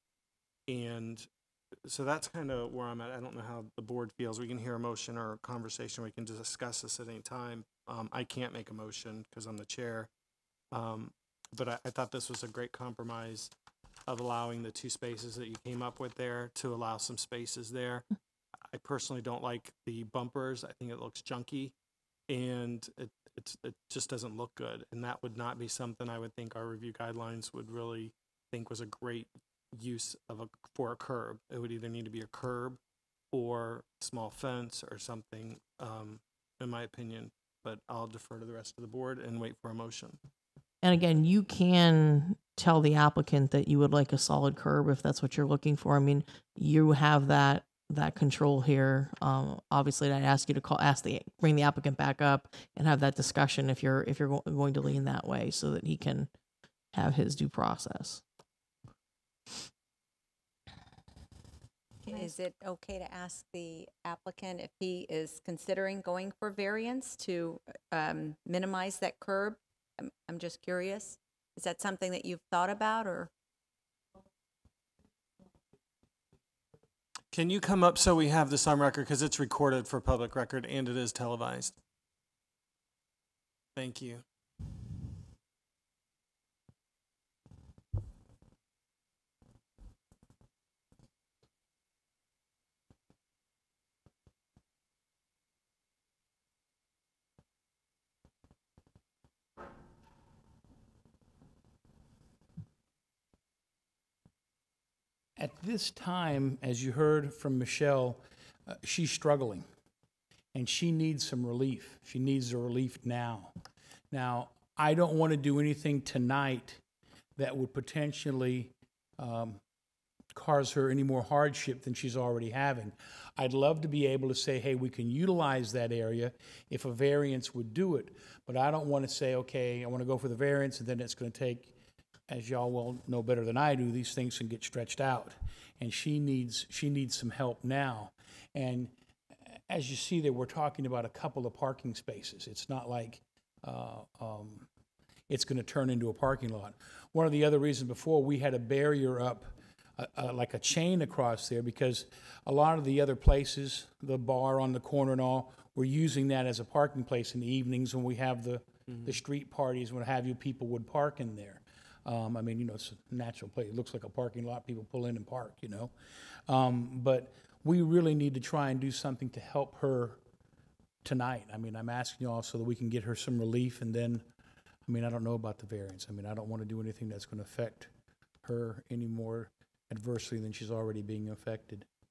And so that's kind of where I'm at. I don't know how the board feels. We can hear a motion or a conversation. We can discuss this at any time. Um, I can't make a motion because I'm the chair. Um, but I, I thought this was a great compromise of allowing the two spaces that you came up with there to allow some spaces there. I personally don't like the bumpers. I think it looks junky, and it it's, it just doesn't look good. And that would not be something I would think our review guidelines would really think was a great use of a, for a curb. It would either need to be a curb or small fence or something, um, in my opinion. But I'll defer to the rest of the board and wait for a motion. And again, you can tell the applicant that you would like a solid curb if that's what you're looking for. I mean, you have that that control here. Um, obviously, I'd ask you to call, ask the bring the applicant back up and have that discussion if you're if you're go- going to lean that way, so that he can have his due process. Is it okay to ask the applicant if he is considering going for variance to um, minimize that curb? I'm, I'm just curious. Is that something that you've thought about, or? Can you come up so we have this on record, because it's recorded for public record and it is televised? Thank you. At this time, as you heard from Michelle, uh, she's struggling, and she needs some relief. She needs the relief now. Now, I don't want to do anything tonight that would potentially um, cause her any more hardship than she's already having. I'd love to be able to say, hey, we can utilize that area if a variance would do it, but I don't want to say, okay, I want to go for the variance, and then it's going to take, as y'all well know better than I do, these things can get stretched out, and she needs she needs some help now. And as you see there, we're talking about a couple of parking spaces. It's not like uh, um, it's going to turn into a parking lot. One of the other reasons before, we had a barrier up, uh, uh, like a chain across there, because a lot of the other places, the bar on the corner and all, we're using that as a parking place in the evenings when we have the, mm-hmm. the street parties, what have you, people would park in there. Um, I mean, you know, it's a natural place. It looks like a parking lot. People pull in and park, you know. Um, but we really need to try and do something to help her tonight. I mean, I'm asking you all so that we can get her some relief. And then, I mean, I don't know about the variance. I mean, I don't want to do anything that's going to affect her any more adversely than she's already being affected.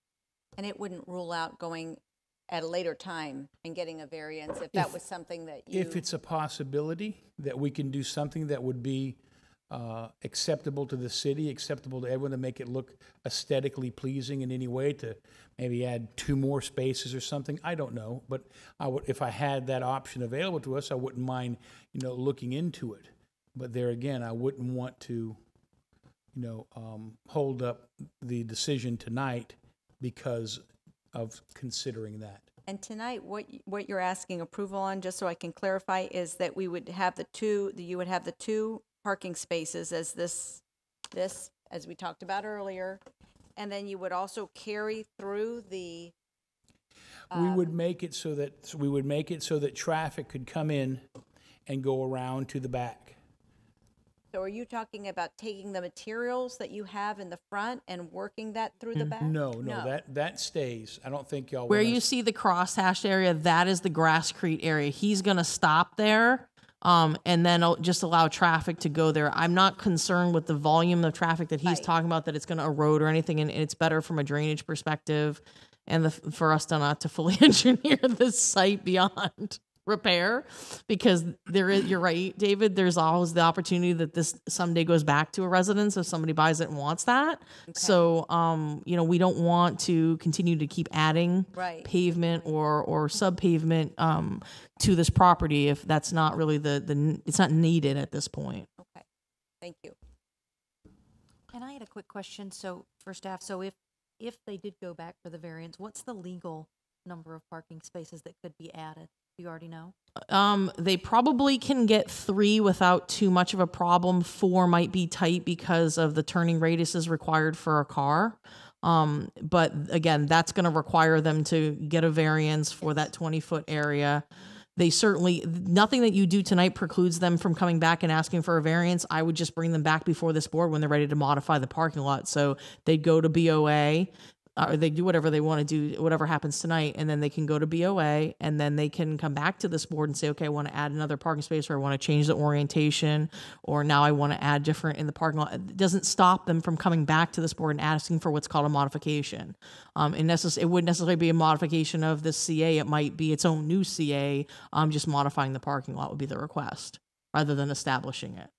And it wouldn't rule out going at a later time and getting a variance if that If- was something that you. If it's a possibility that we can do something that would be uh, acceptable to the city, acceptable to everyone, to make it look aesthetically pleasing in any way, to maybe add two more spaces or something, I don't know. But I would, if I had that option available to us, I wouldn't mind, you know, looking into it. But there again, I wouldn't want to, you know, um, hold up the decision tonight because of considering that. And tonight, what, y- what you're asking approval on, just so I can clarify, is that we would have the two, that you would have the two parking spaces as this, this, as we talked about earlier, and then you would also carry through the, We would um, make it so that, so we would make it so that traffic could come in and go around to the back. so are you talking about taking the materials that you have in the front and working that through the back? No, no, that, that stays. I don't think y'all. Where want you us- see the crosshatched area, that is the Grasscrete area. He's gonna stop there, um, and then I'll just allow traffic to go there. I'm not concerned with the volume of traffic that he's Right. talking about, that it's gonna erode or anything, and it's better from a drainage perspective, and the, for us to not to fully engineer this site beyond repair, because there is, you're right, David, there's always the opportunity that this someday goes back to a residence if somebody buys it and wants that. So, um, you know, we don't want to continue to keep adding Right. pavement or, or sub-pavement, um, to this property if that's not really the, the, it's not needed at this point. Okay, thank you. And I had a quick question, so, for staff, so if, if they did go back for the variance, what's the legal number of parking spaces that could be added? Do you already know? Um, they probably can get three without too much of a problem. Four might be tight because of the turning radiuses required for a car. Um, but again, that's going to require them to get a variance for that twenty foot area. They certainly, nothing that you do tonight precludes them from coming back and asking for a variance. I would just bring them back before this board when they're ready to modify the parking lot. So they'd go to B O A, or they do whatever they want to do, whatever happens tonight, and then they can go to B O A, and then they can come back to this board and say, okay, I want to add another parking space, or I want to change the orientation, or now I want to add different in the parking lot. It doesn't stop them from coming back to this board and asking for what's called a modification. Um, and necess- it wouldn't necessarily be a modification of the C A. It might be its own new C A. Um, just modifying the parking lot would be the request, rather than establishing it.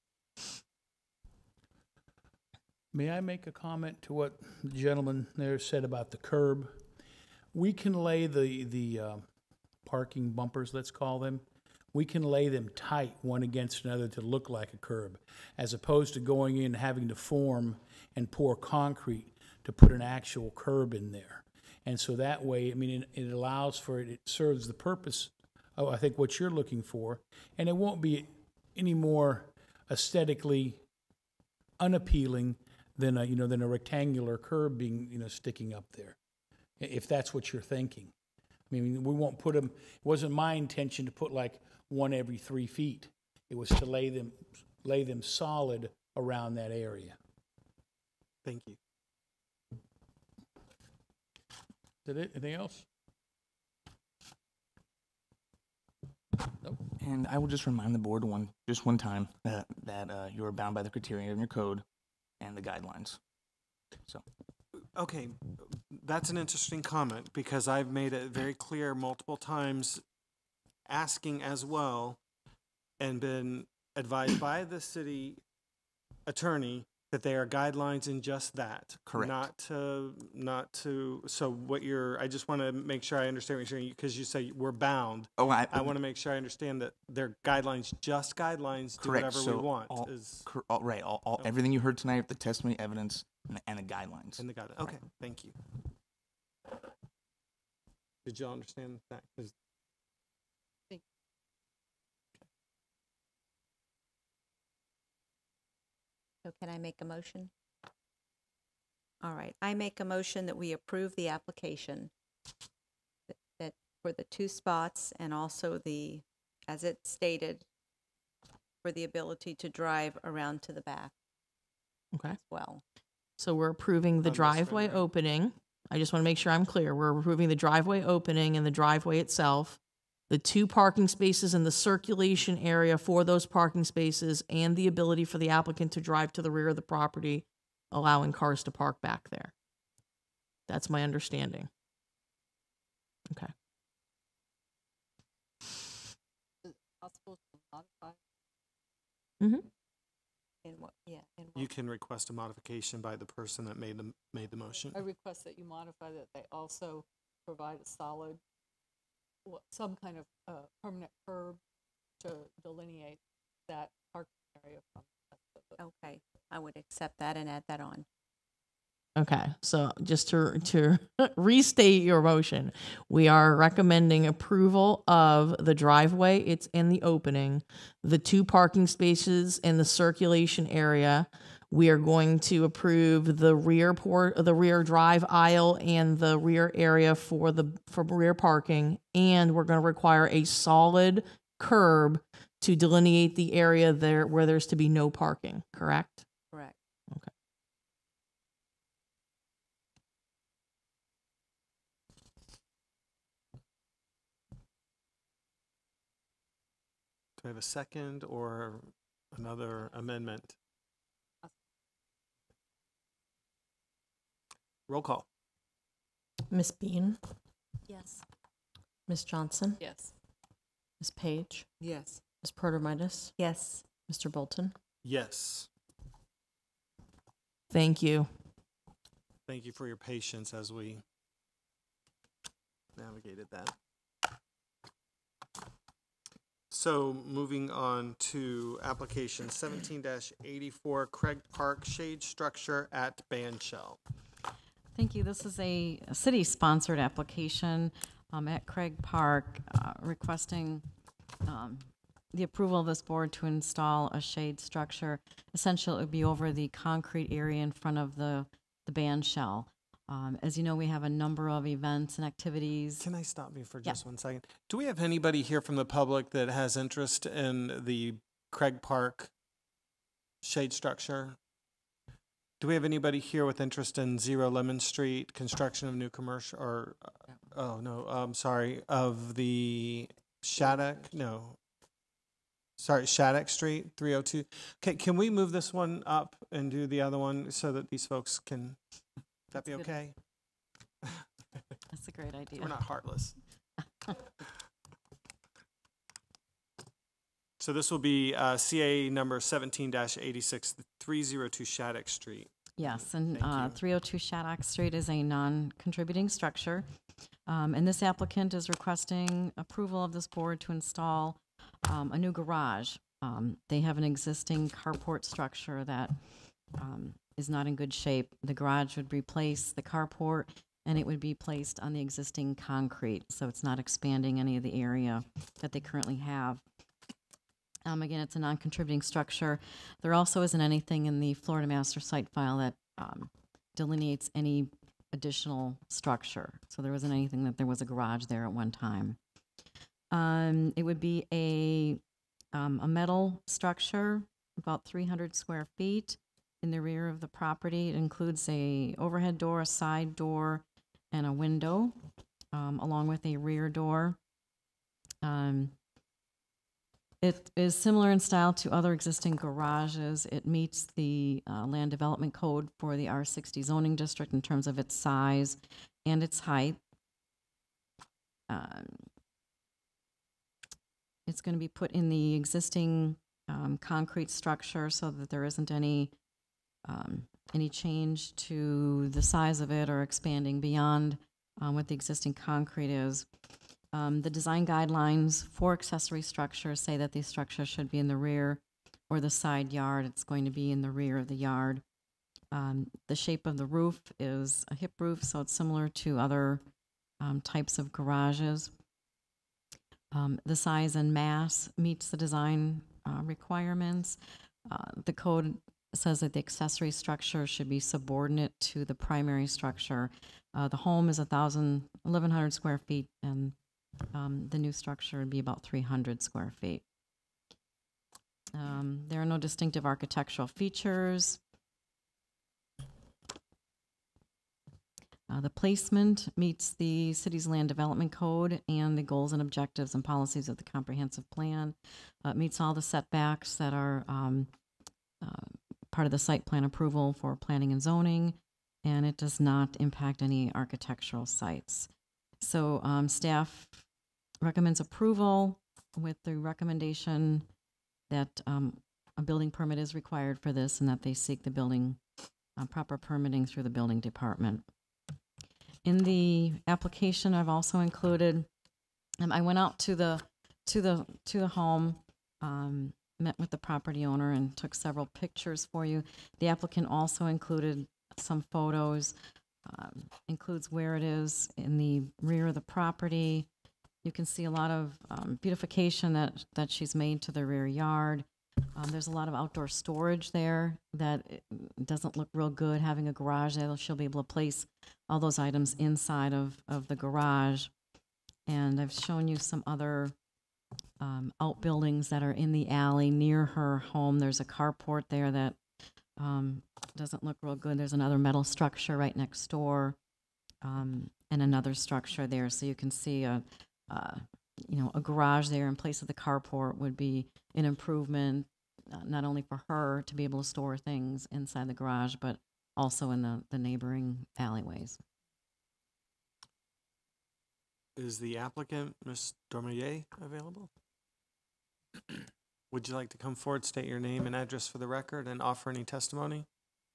May I make a comment to what the gentleman there said about the curb? We can lay the, the uh, parking bumpers, let's call them, we can lay them tight one against another to look like a curb, as opposed to going in and having to form and pour concrete to put an actual curb in there. And so that way, I mean, it, it allows for it, it serves the purpose of, I think, what you're looking for, and it won't be any more aesthetically unappealing than a, you know, than a rectangular curb being, you know, sticking up there, i- if that's what you're thinking. I mean, we won't put them, it wasn't my intention to put like one every three feet. It was to lay them, lay them solid around that area. Thank you. Is that it? Anything else? Nope. And I will just remind the board one, just one time, that, that uh, you are bound by the criteria in your code and the guidelines. So, Okay, that's an interesting comment, because I've made it very clear multiple times, asking as well, and been advised by the city attorney that they are guidelines in just that. Correct. Not to, not to, so what you're, I just want to make sure I understand what you're saying, because you say we're bound. oh, I, I want to make sure I understand that they're guidelines, just guidelines, do correct. whatever So we want, all, is cor- all, right, all, all, Okay. everything you heard tonight, the testimony, evidence, and the, and the guidelines. in the guideline. Okay, thank you. Did y'all understand that? 'Cause So can I make a motion? All right, I make a motion that we approve the application that- that for the two spots and also the, as it stated, for the ability to drive around to the back Okay. as well. So we're approving the On this driveway rendering. opening. I just want to make sure I'm clear. We're approving the driveway opening and the driveway itself, the two parking spaces in the circulation area for those parking spaces, and the ability for the applicant to drive to the rear of the property, allowing cars to park back there. That's my understanding. Okay. Possible to modify? Mm-hmm. In what, yeah, in what? You can request a modification by the person that made the, made the motion. I request that you modify that they also provide a solid, wha- some kind of uh, permanent curb to delineate that parking area from the rest of the. Okay, I would accept that and add that on. Okay, so just to to restate your motion, we are recommending approval of the driveway. It's in the opening, the two parking spaces in the circulation area. We are going to approve the rear port, the rear drive aisle, and the rear area for the for rear parking, and we're going to require a solid curb to delineate the area there where there's to be no parking. Correct? Correct. Okay. Do I have a second or another amendment? Roll call. Miss Bean, Yes. Miss Johnson, Yes. Miss Page, Yes. Miss Protomitis, Yes. Mister Bolton. Yes. Thank you. Thank you for your patience as we navigated that. So moving on to application seventeen eighty-four, Craig Park Shade Structure at Bandshell. Thank you. This is a a city-sponsored application um, at Craig Park uh, requesting um, the approval of this board to install a shade structure. Essentially, it would be over the concrete area in front of the, the band shell. Um, as you know, we have a number of events and activities. Can I stop you for Yeah. just one second? Do we have anybody here from the public that has interest in the Craig Park shade structure? Do we have anybody here with interest in Zero Lemon Street, construction of new commercial, or, uh, oh, no, I'm sorry, of the Shattuck, no. Sorry, Shattuck Street, three oh two. Okay, can we move this one up and do the other one so that these folks can, would that be That's good. okay? That's a great idea. We're not heartless. So this will be uh, C A number seventeen eighty-six, three oh two Shattuck Street. Yes, and Thank uh, you. three oh two Shattuck Street is a non-contributing structure. Um, And this applicant is requesting approval of this board to install um, a new garage. Um, They have an existing carport structure that um, is not in good shape. The garage would replace the carport, and it would be placed on the existing concrete, so it's not expanding any of the area that they currently have. Um, again, it's a non-contributing structure. There also isn't anything in the Florida Master Site file that um, delineates any additional structure. So there wasn't anything that there was a garage there at one time. Um, it would be a, um, a metal structure, about three hundred square feet in the rear of the property. It includes a overhead door, a side door, and a window, um, along with a rear door. Um, It is similar in style to other existing garages. It meets the uh, land development code for the R sixty zoning district in terms of its size and its height. Um, It's going to be put in the existing um, concrete structure so that there isn't any, um, any change to the size of it or expanding beyond um, what the existing concrete is. Um, the design guidelines for accessory structures say that the structure should be in the rear or the side yard. It's going to be in the rear of the yard. Um, the shape of the roof is a hip roof, so it's similar to other um, types of garages. Um, the size and mass meets the design uh, requirements. Uh, the code says that the accessory structure should be subordinate to the primary structure. Uh, the home is a thousand, eleven hundred square feet, and Um, the new structure would be about three hundred square feet. Um, there are no distinctive architectural features. Uh, the placement meets the city's land development code and the goals and objectives and policies of the comprehensive plan. Uh, it meets all the setbacks that are um, uh, part of the site plan approval for planning and zoning, and it does not impact any architectural sites. So um, staff recommends approval with the recommendation that um, a building permit is required for this and that they seek the building, uh, proper permitting through the building department. In the application, I've also included, um, I went out to the, to the, to the home, um, met with the property owner and took several pictures for you. The applicant also included some photos, um, includes where it is in the rear of the property. You can see a lot of um, beautification that, that she's made to the rear yard. Um, there's a lot of outdoor storage there that it doesn't look real good having a garage there. She'll be able to place all those items inside of, of the garage. And I've shown you some other um, outbuildings that are in the alley near her home. There's a carport there that um, doesn't look real good. There's another metal structure right next door, um, and another structure there. So you can see a, uh, you know, a garage there in place of the carport would be an improvement, uh, not only for her to be able to store things inside the garage, but also in the, the neighboring alleyways. Is the applicant, Miz Dormier, available? Would you like to come forward, state your name and address for the record, and offer any testimony?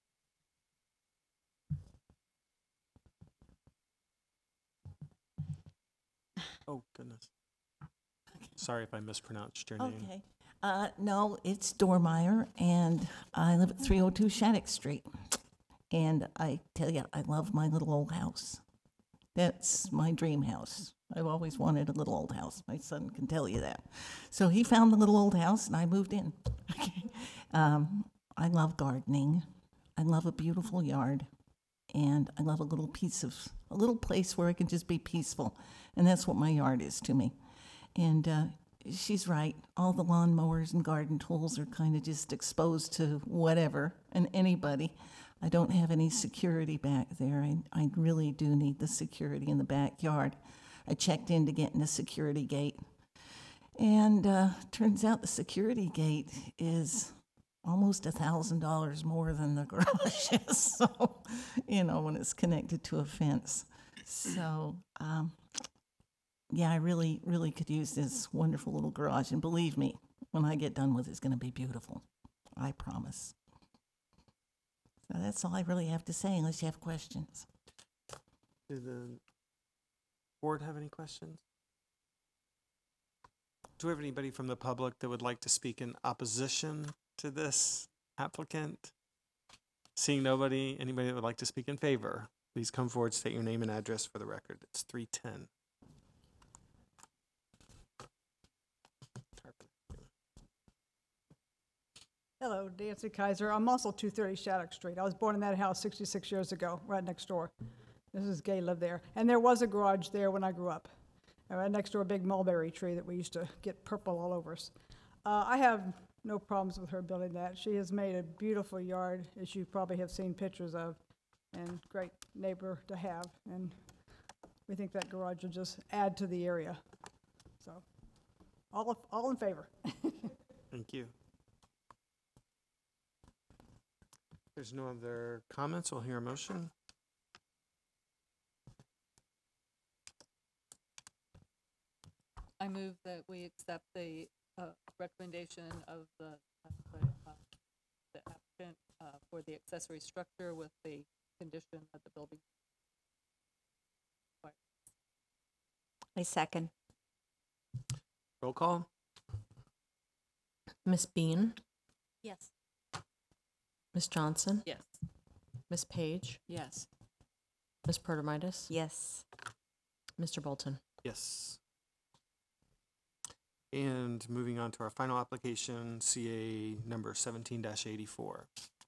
Oh, goodness. Sorry if I mispronounced your name. Okay. Uh, no, it's Dormeyer, and I live at three oh two Shattuck Street. And I tell you, I love my little old house. That's my dream house. I've always wanted a little old house. My son can tell you that. So he found the little old house, and I moved in. um, I love gardening. I love a beautiful yard. And I love a little piece of, a little place where I can just be peaceful. And that's what my yard is to me. And uh, she's right. All the lawnmowers and garden tools are kind of just exposed to whatever and anybody. I don't have any security back there. I, I really do need the security in the backyard. I checked in to get in the security gate. And uh, turns out the security gate is almost a thousand dollars more than the garage is. So, you know, when it's connected to a fence. So, um, yeah, I really, really could use this wonderful little garage. And believe me, when I get done with it, it's going to be beautiful. I promise. So that's all I really have to say, unless you have questions. Do the board have any questions? Do we have anybody from the public that would like to speak in opposition to this applicant? Seeing nobody, anybody that would like to speak in favor, please come forward, state your name and address for the record. It's three ten. Hello, Nancy Kaiser. I'm also two thirty Shattuck Street. I was born in that house sixty-six years ago, right next door. Missus Gay lived there. And there was a garage there when I grew up. And right next door, a big mulberry tree that we used to get purple all over us. Uh, I have no problems with her building that. She has made a beautiful yard, as you probably have seen pictures of, and great neighbor to have. And we think that garage will just add to the area. So, all, of, all in favor. Thank you. There's no other comments. We'll hear a motion. I move that we accept the uh, recommendation of the, of the, uh, the applicant uh, for the accessory structure with the condition that the building. I second. Roll call. Miss Bean, Yes. Miss Johnson, Yes. Miss Page, Yes. Miss Protomitis, Yes. Mister Bolton. Yes. And moving on to our final application, C A number seventeen eighty-four.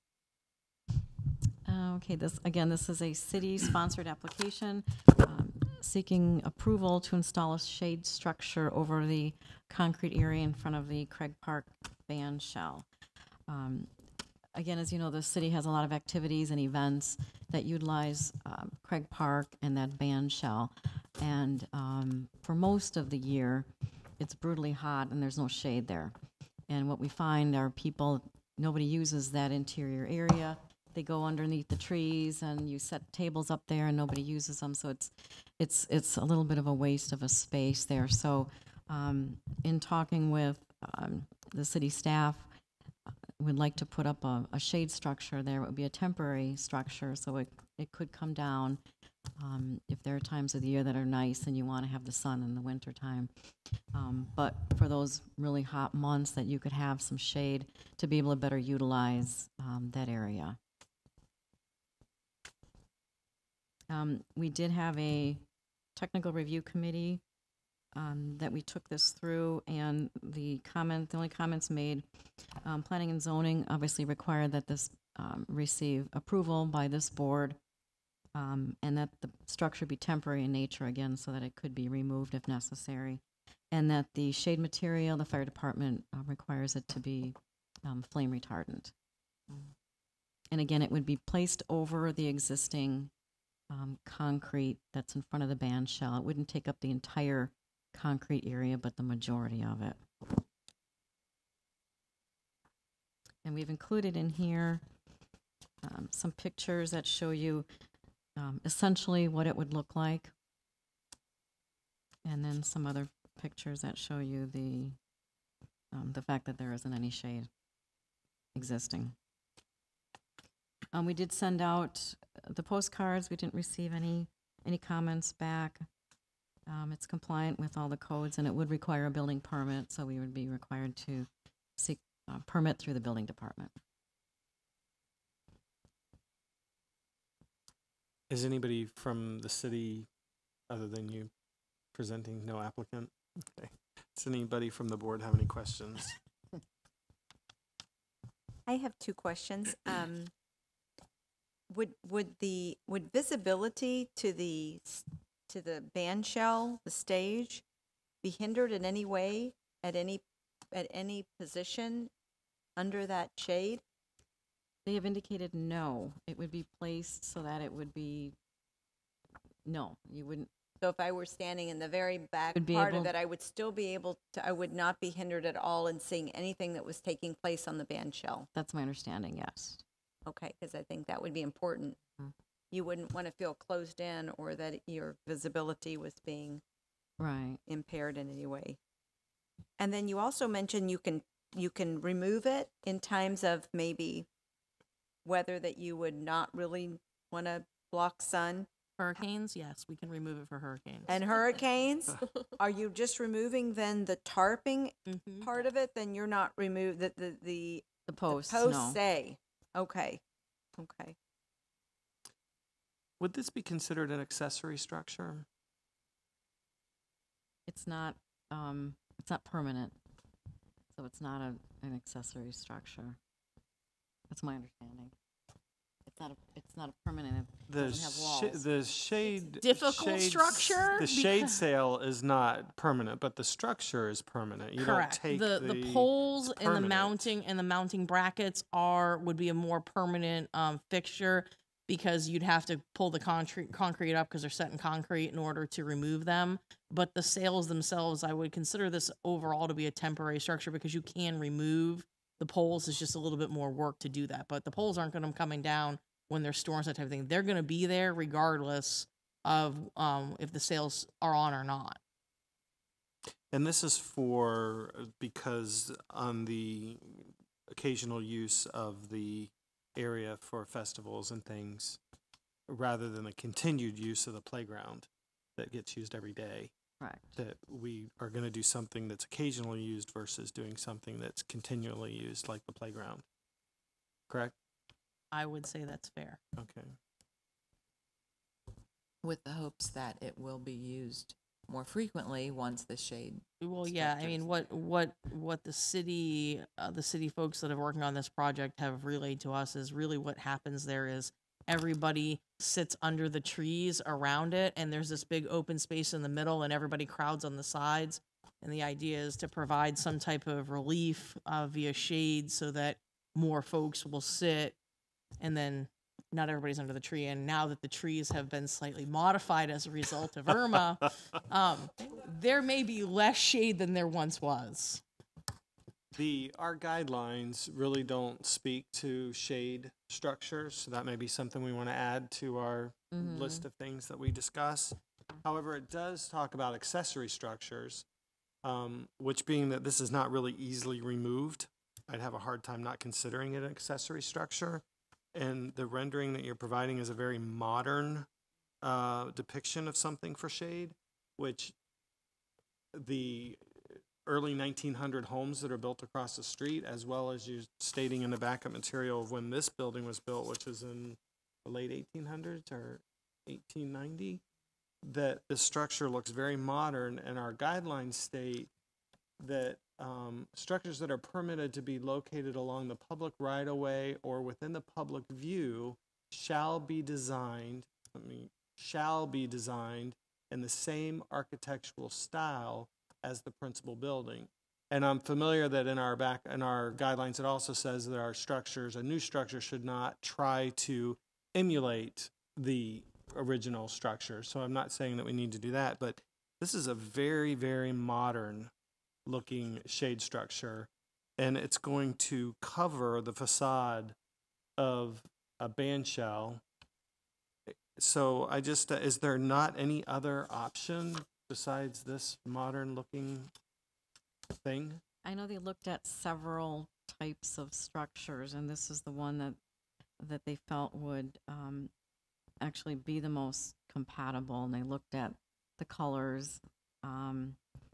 Uh, Okay, this, again, this is a city-sponsored application um, seeking approval to install a shade structure over the concrete area in front of the Craig Park band shell. Um, Again, as you know, the city has a lot of activities and events that utilize um, Craig Park and that band shell. And um, for most of the year, it's brutally hot and there's no shade there. And what we find are people, nobody uses that interior area. They they go underneath the trees and you set tables up there and nobody uses them. So it's, it's, it's a little bit of a waste of a space there. So um, in talking with um, the city staff, we'd like to put up a, a shade structure there. It would be a temporary structure, so it, it could come down um, if there are times of the year that are nice and you want to have the sun in the wintertime. Um, but for those really hot months, that you could have some shade to be able to better utilize um, that area. Um, we did have a technical review committee um, that we took this through, and the comment, the only comments made, um, planning and zoning obviously required that this um, receive approval by this board, um, and that the structure be temporary in nature again, so that it could be removed if necessary, and that the shade material, the fire department uh, requires it to be um, flame retardant. And again, it would be placed over the existing um, concrete that's in front of the band shell. It wouldn't take up the entire concrete area, but the majority of it. And we've included in here um, some pictures that show you um, essentially what it would look like, and then some other pictures that show you the um, the fact that there isn't any shade existing. Um, we did send out the postcards. We didn't receive any any comments back. Um, it's compliant with all the codes, and it would require a building permit, so we would be required to seek a permit through the building department. Is anybody from the city, other than you, presenting? No applicant? Okay. Does anybody from the board have any questions? I have two questions. Um, would would the would visibility to the s- to the band shell, the stage, be hindered in any way at any at any position under that shade? They have indicated no. It would be placed so that it would be, no, you wouldn't. So if I were standing in the very back Would be part able- of it, I would still be able to, I would not be hindered at all in seeing anything that was taking place on the band shell. That's my understanding, yes. Okay, because I think that would be important. Mhm. You wouldn't want to feel closed in or that your visibility was being Right. impaired in any way. And then you also mentioned you can, you can remove it in times of maybe weather that you would not really want to block sun. Hurricanes, yes, we can remove it for hurricanes. And hurricanes, are you just removing then the tarping Mhm. part of it? Then you're not remove the the the, The posts, posts no. say, okay, okay. Would this be considered an accessory structure? It's not, um, it's not permanent, so it's not a, an accessory structure. That's my understanding. It's not a, it's not a permanent, it The doesn't have sh- walls. the shade difficult shade s- structure The shade because- sail is not permanent, but the structure is permanent. You Correct. don't take the, the the poles it's and the permanent. mounting and the mounting brackets are would be a more permanent um, fixture, because you'd have to pull the concrete concrete up because they're set in concrete in order to remove them. But the sails themselves, I would consider this overall to be a temporary structure, because you can remove the poles. It's just a little bit more work to do that. But the poles aren't going to be coming down when there's storms, that type of thing. They're going to be there regardless of um, if the sails are on or not. And this is for, because on the occasional use of the area for festivals and things, rather than a continued use of the playground that gets used every day, Correct. that we are going to do something that's occasionally used versus doing something that's continually used, like the playground. Correct? I would say that's fair. Okay. With the hopes that it will be used more frequently once the shade. Well, yeah, I mean, structures what what what the city uh, the city folks that are working on this project have relayed to us is really what happens there is everybody sits under the trees around it, and there's this big open space in the middle, and everybody crowds on the sides. And the idea is to provide some type of relief uh, via shade so that more folks will sit, and then not everybody's under the tree. And now that the trees have been slightly modified as a result of Irma, um, there may be less shade than there once was. The, our guidelines really don't speak to shade structures, so that may be something we want to add to our Mhm. list of things that we discuss. However, it does talk about accessory structures, um, which being that this is not really easily removed, I'd have a hard time not considering it an accessory structure. And the rendering that you're providing is a very modern uh, depiction of something for shade, which the early nineteen hundred homes that are built across the street, as well as you stating in the backup material of when this building was built, which was in the late eighteen hundreds or eighteen ninety, that the structure looks very modern, and our guidelines state that um, structures that are permitted to be located along the public right-of-way or within the public view shall be designed, I mean, shall be designed in the same architectural style as the principal building. And I'm familiar that in our back, in our guidelines, it also says that our structures, a new structure should not try to emulate the original structure. So I'm not saying that we need to do that, but this is a very, very modern looking shade structure, and it's going to cover the facade of a band shell. So I just, uh, is there not any other option besides this modern looking thing? I know they looked at several types of structures, and this is the one that, that they felt would um, actually be the most compatible, and they looked at the colors. Um,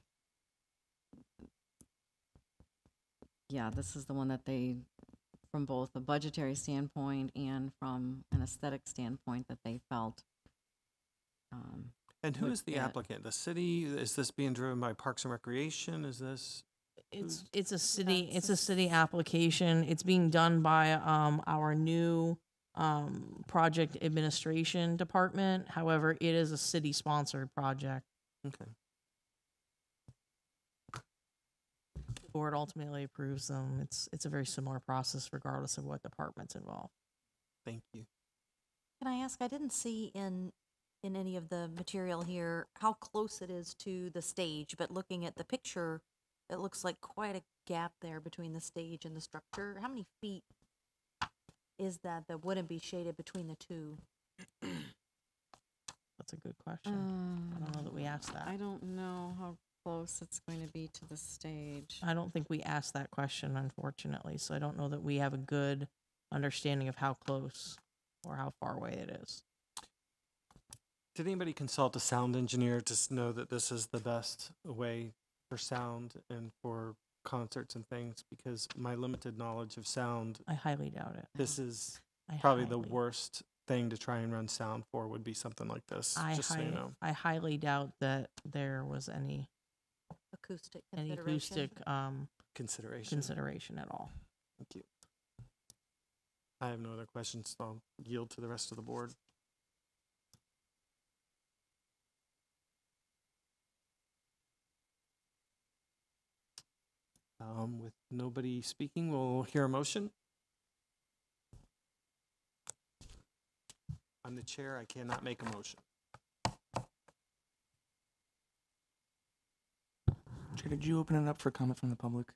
yeah, this is the one that they, from both a budgetary standpoint and from an aesthetic standpoint, that they felt. Um, And who would is the fit. applicant? The city? Is this being driven by Parks and Recreation? Is this? It's, who's- it's a city, That's it's a a city application. It's being done by, um, our new, um, project administration department. However, it is a city-sponsored project. Okay. The board ultimately approves them. It's, it's a very similar process regardless of what department's involved. Thank you. Can I ask, I didn't see in, in any of the material here how close it is to the stage, but looking at the picture, it looks like quite a gap there between the stage and the structure. How many feet is that that wouldn't be shaded between the two? That's a good question. I don't know that we asked that. I don't know how close it's going to be to the stage. I don't think we asked that question, unfortunately, so I don't know that we have a good understanding of how close or how far away it is. Did anybody consult a sound engineer to s- know that this is the best way for sound and for concerts and things? Because my limited knowledge of sound, I highly doubt it. this is I probably the highly- worst thing to try and run sound for would be something like this, I, just so you hi- know. I highly doubt that there was any, Acoustic any consideration? acoustic, um, Consideration. consideration at all. Thank you. I have no other questions, so I'll yield to the rest of the board. Um, with nobody speaking, we'll hear a motion. I'm the chair, I cannot make a motion. Chair, did you open it up for comment from the public?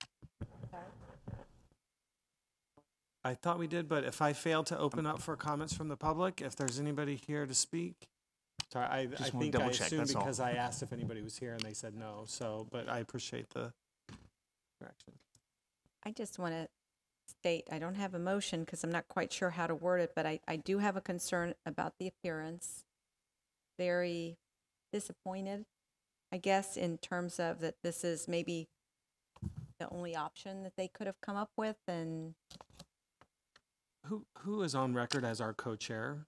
I thought we did, but if I fail to open up for comments from the public, if there's anybody here to speak, sorry, I, I Just wanna think I double check, assumed that's all. because I asked if anybody was here and they said no, so, but I appreciate the correction. I just want to state, I don't have a motion because I'm not quite sure how to word it, but I, I do have a concern about the appearance. Very disappointed, I guess, in terms of that this is maybe the only option that they could have come up with, and Who, who is on record as our co-chair?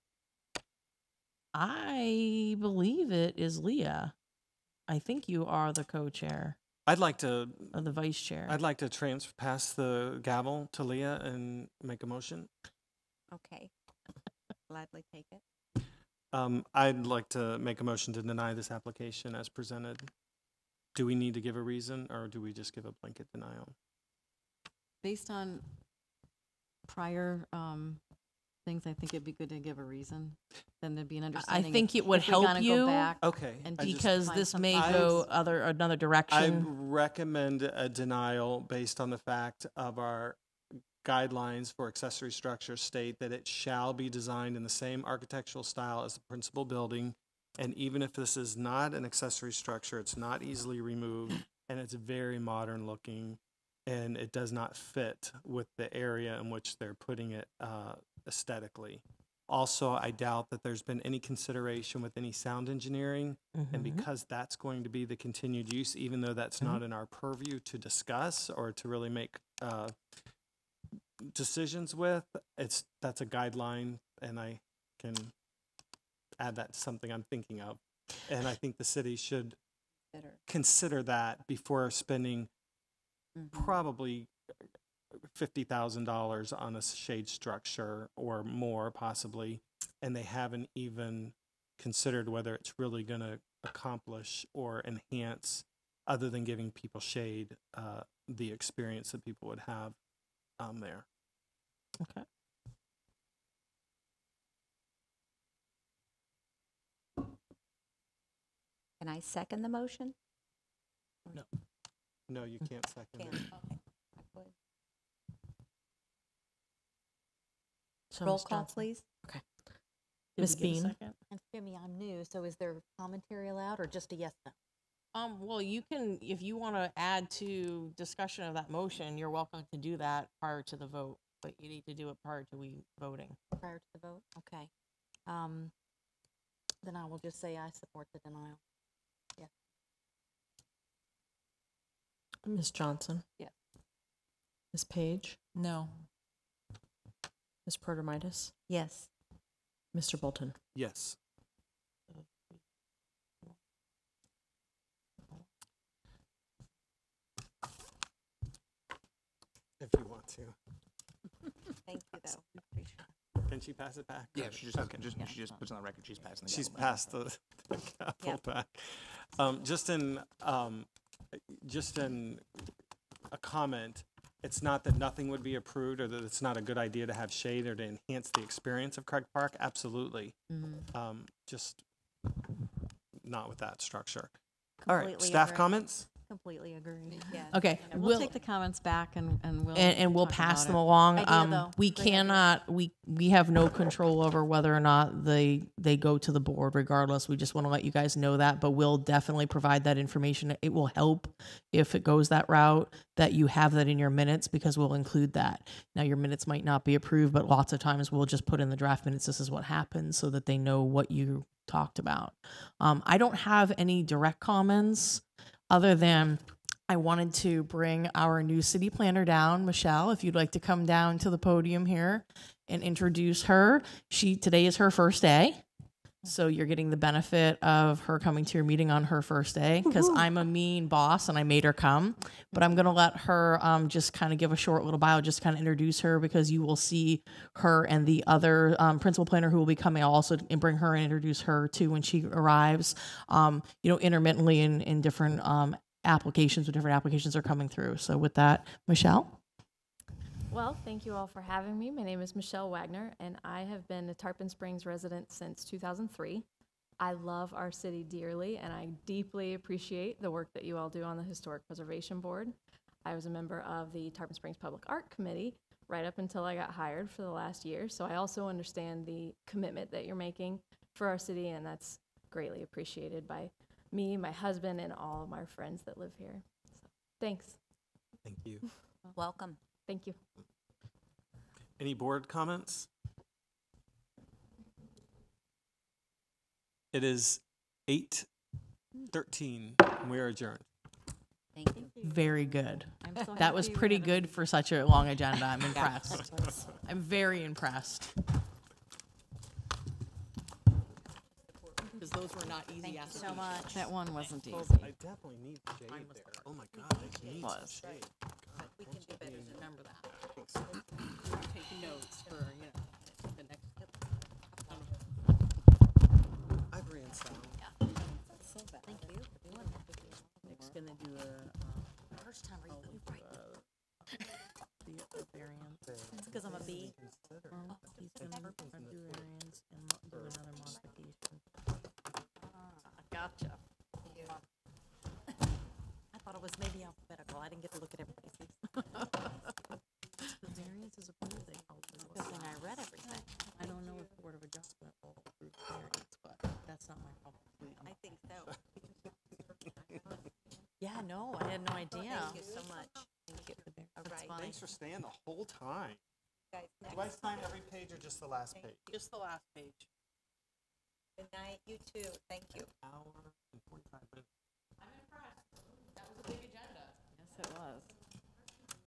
I believe it is Leah. I think you are the co-chair I'd like to, or the vice chair. I'd like to trans, pass the gavel to Leah and make a motion. okay, gladly take it. Um, I'd like to make a motion to deny this application as presented. Do we need to give a reason, or do we just give a blanket denial? Based on prior um, things, I think it'd be good to give a reason. Then there'd be an I understanding. think it would if we help gotta go you. back Okay. and I just- Because find this something may I- go other, another I direction. recommend a denial based on the fact of our guidelines for accessory structures state that it shall be designed in the same architectural style as the principal building. And even if this is not an accessory structure, it's not easily removed, and it's very modern looking, and it does not fit with the area in which they're putting it uh, aesthetically. Also, I doubt that there's been any consideration with any sound engineering, and Mhm. because that's going to be the continued use, even though that's not in our purview to discuss or to really make uh, decisions with, it's that's a guideline, and I can add that to something I'm thinking of. And I think the city should Better. consider that before spending Mhm. probably fifty thousand dollars on a shade structure or more possibly, and they haven't even considered whether it's really going to accomplish or enhance, other than giving people shade, uh, the experience that people would have um, there. Okay. Can I second the motion? No. No, you can't second Can't. it. Okay. I would. So, Roll Miz call, Johnson. please. Did Miss we get a Bean? second? And forgive me, I'm new, so is there commentary allowed or just a yes, no? Um, well, you can, if you want to add to discussion of that motion, you're welcome to do that prior to the vote, but you need to do it prior to we voting. Prior to the vote? Okay. Um, then I will just say I support the denial. Miz Johnson? Yes. Miss Page? No. Miss Protomitis? Yes. Mister Bolton? Yes. If you want to. Thank you, though. Appreciate it. Can she pass it back? Yeah, Or- she just, okay. just, she just puts on the record she's passing the She's gavel back. passed the, the gavel back. Um, just in, um, just in a comment, it's not that nothing would be approved or that it's not a good idea to have shade or to enhance the experience of Craig Park. Absolutely. Um, just not with that structure. All right, Completely staff agree. comments? Completely agree. Yes. Okay, And we'll, we'll take the comments back and, and we'll. and, and we'll talk pass about them it. along. Idea, Um, though. we Great idea. cannot, we, we have no control over whether or not they, they go to the board regardless. We just want to let you guys know that, but we'll definitely provide that information. It will help if it goes that route, that you have that in your minutes, because we'll include that. Now, your minutes might not be approved, but lots of times we'll just put in the draft minutes, this is what happened, so that they know what you talked about. Um, I don't have any direct comments other than I wanted to bring our new city planner down, Michelle, if you'd like to come down to the podium here and introduce her. She, today is her first day. So you're getting the benefit of her coming to your meeting on her first day, because I'm a mean boss and I made her come. But I'm going to let her um, just kind of give a short little bio, just kind of introduce her, because you will see her and the other um, principal planner who will be coming. I'll also and bring her and introduce her too when she arrives, um, you know, intermittently in, in different um, applications, when different applications are coming through. So with that, Michelle. Well, thank you all for having me. My name is Michelle Wagner, and I have been a Tarpon Springs resident since two thousand three. I love our city dearly, and I deeply appreciate the work that you all do on the Historic Preservation Board. I was a member of the Tarpon Springs Public Art Committee right up until I got hired for the last year, so I also understand the commitment that you're making for our city, and that's greatly appreciated by me, my husband, and all of my friends that live here. So, thanks. Thank you. Welcome. Thank you. Any board comments? It is eight thirteen. We are adjourned. Thank you. Very good. I'm so That was happy we pretty had a- good for such a long agenda. I'm impressed. I'm very impressed. Because those were not easy Thank you applications. so much. That one wasn't easy. I definitely need shade there. Oh my God, I need some Was. shade. We can do better to remember that. Take notes for, you know, the next. I've ran sound. Thank you for doing that. Nick's gonna do a, First time reading, uh, right? the, the variant. It's because I'm a bee. Well, he's gonna do variance and mo- do another modification. Gotcha. I thought it was maybe alphabetical. I didn't get to look at everybody's. The variance is approved, they probably will. Good thing I read everything. I don't know if Board of Adjustment will approve the variance, but that's not my problem. I think so. Yeah, no, I had no idea. Thank you so much. Thank you. All That's right. fine. Thanks for staying the whole time. Guys, Do I next. sign every page or just the last Thank page? you. Just the last page. Good night, you too. Thank you. Hour and forty-five minutes. I'm impressed. That was a big agenda. Yes, it was.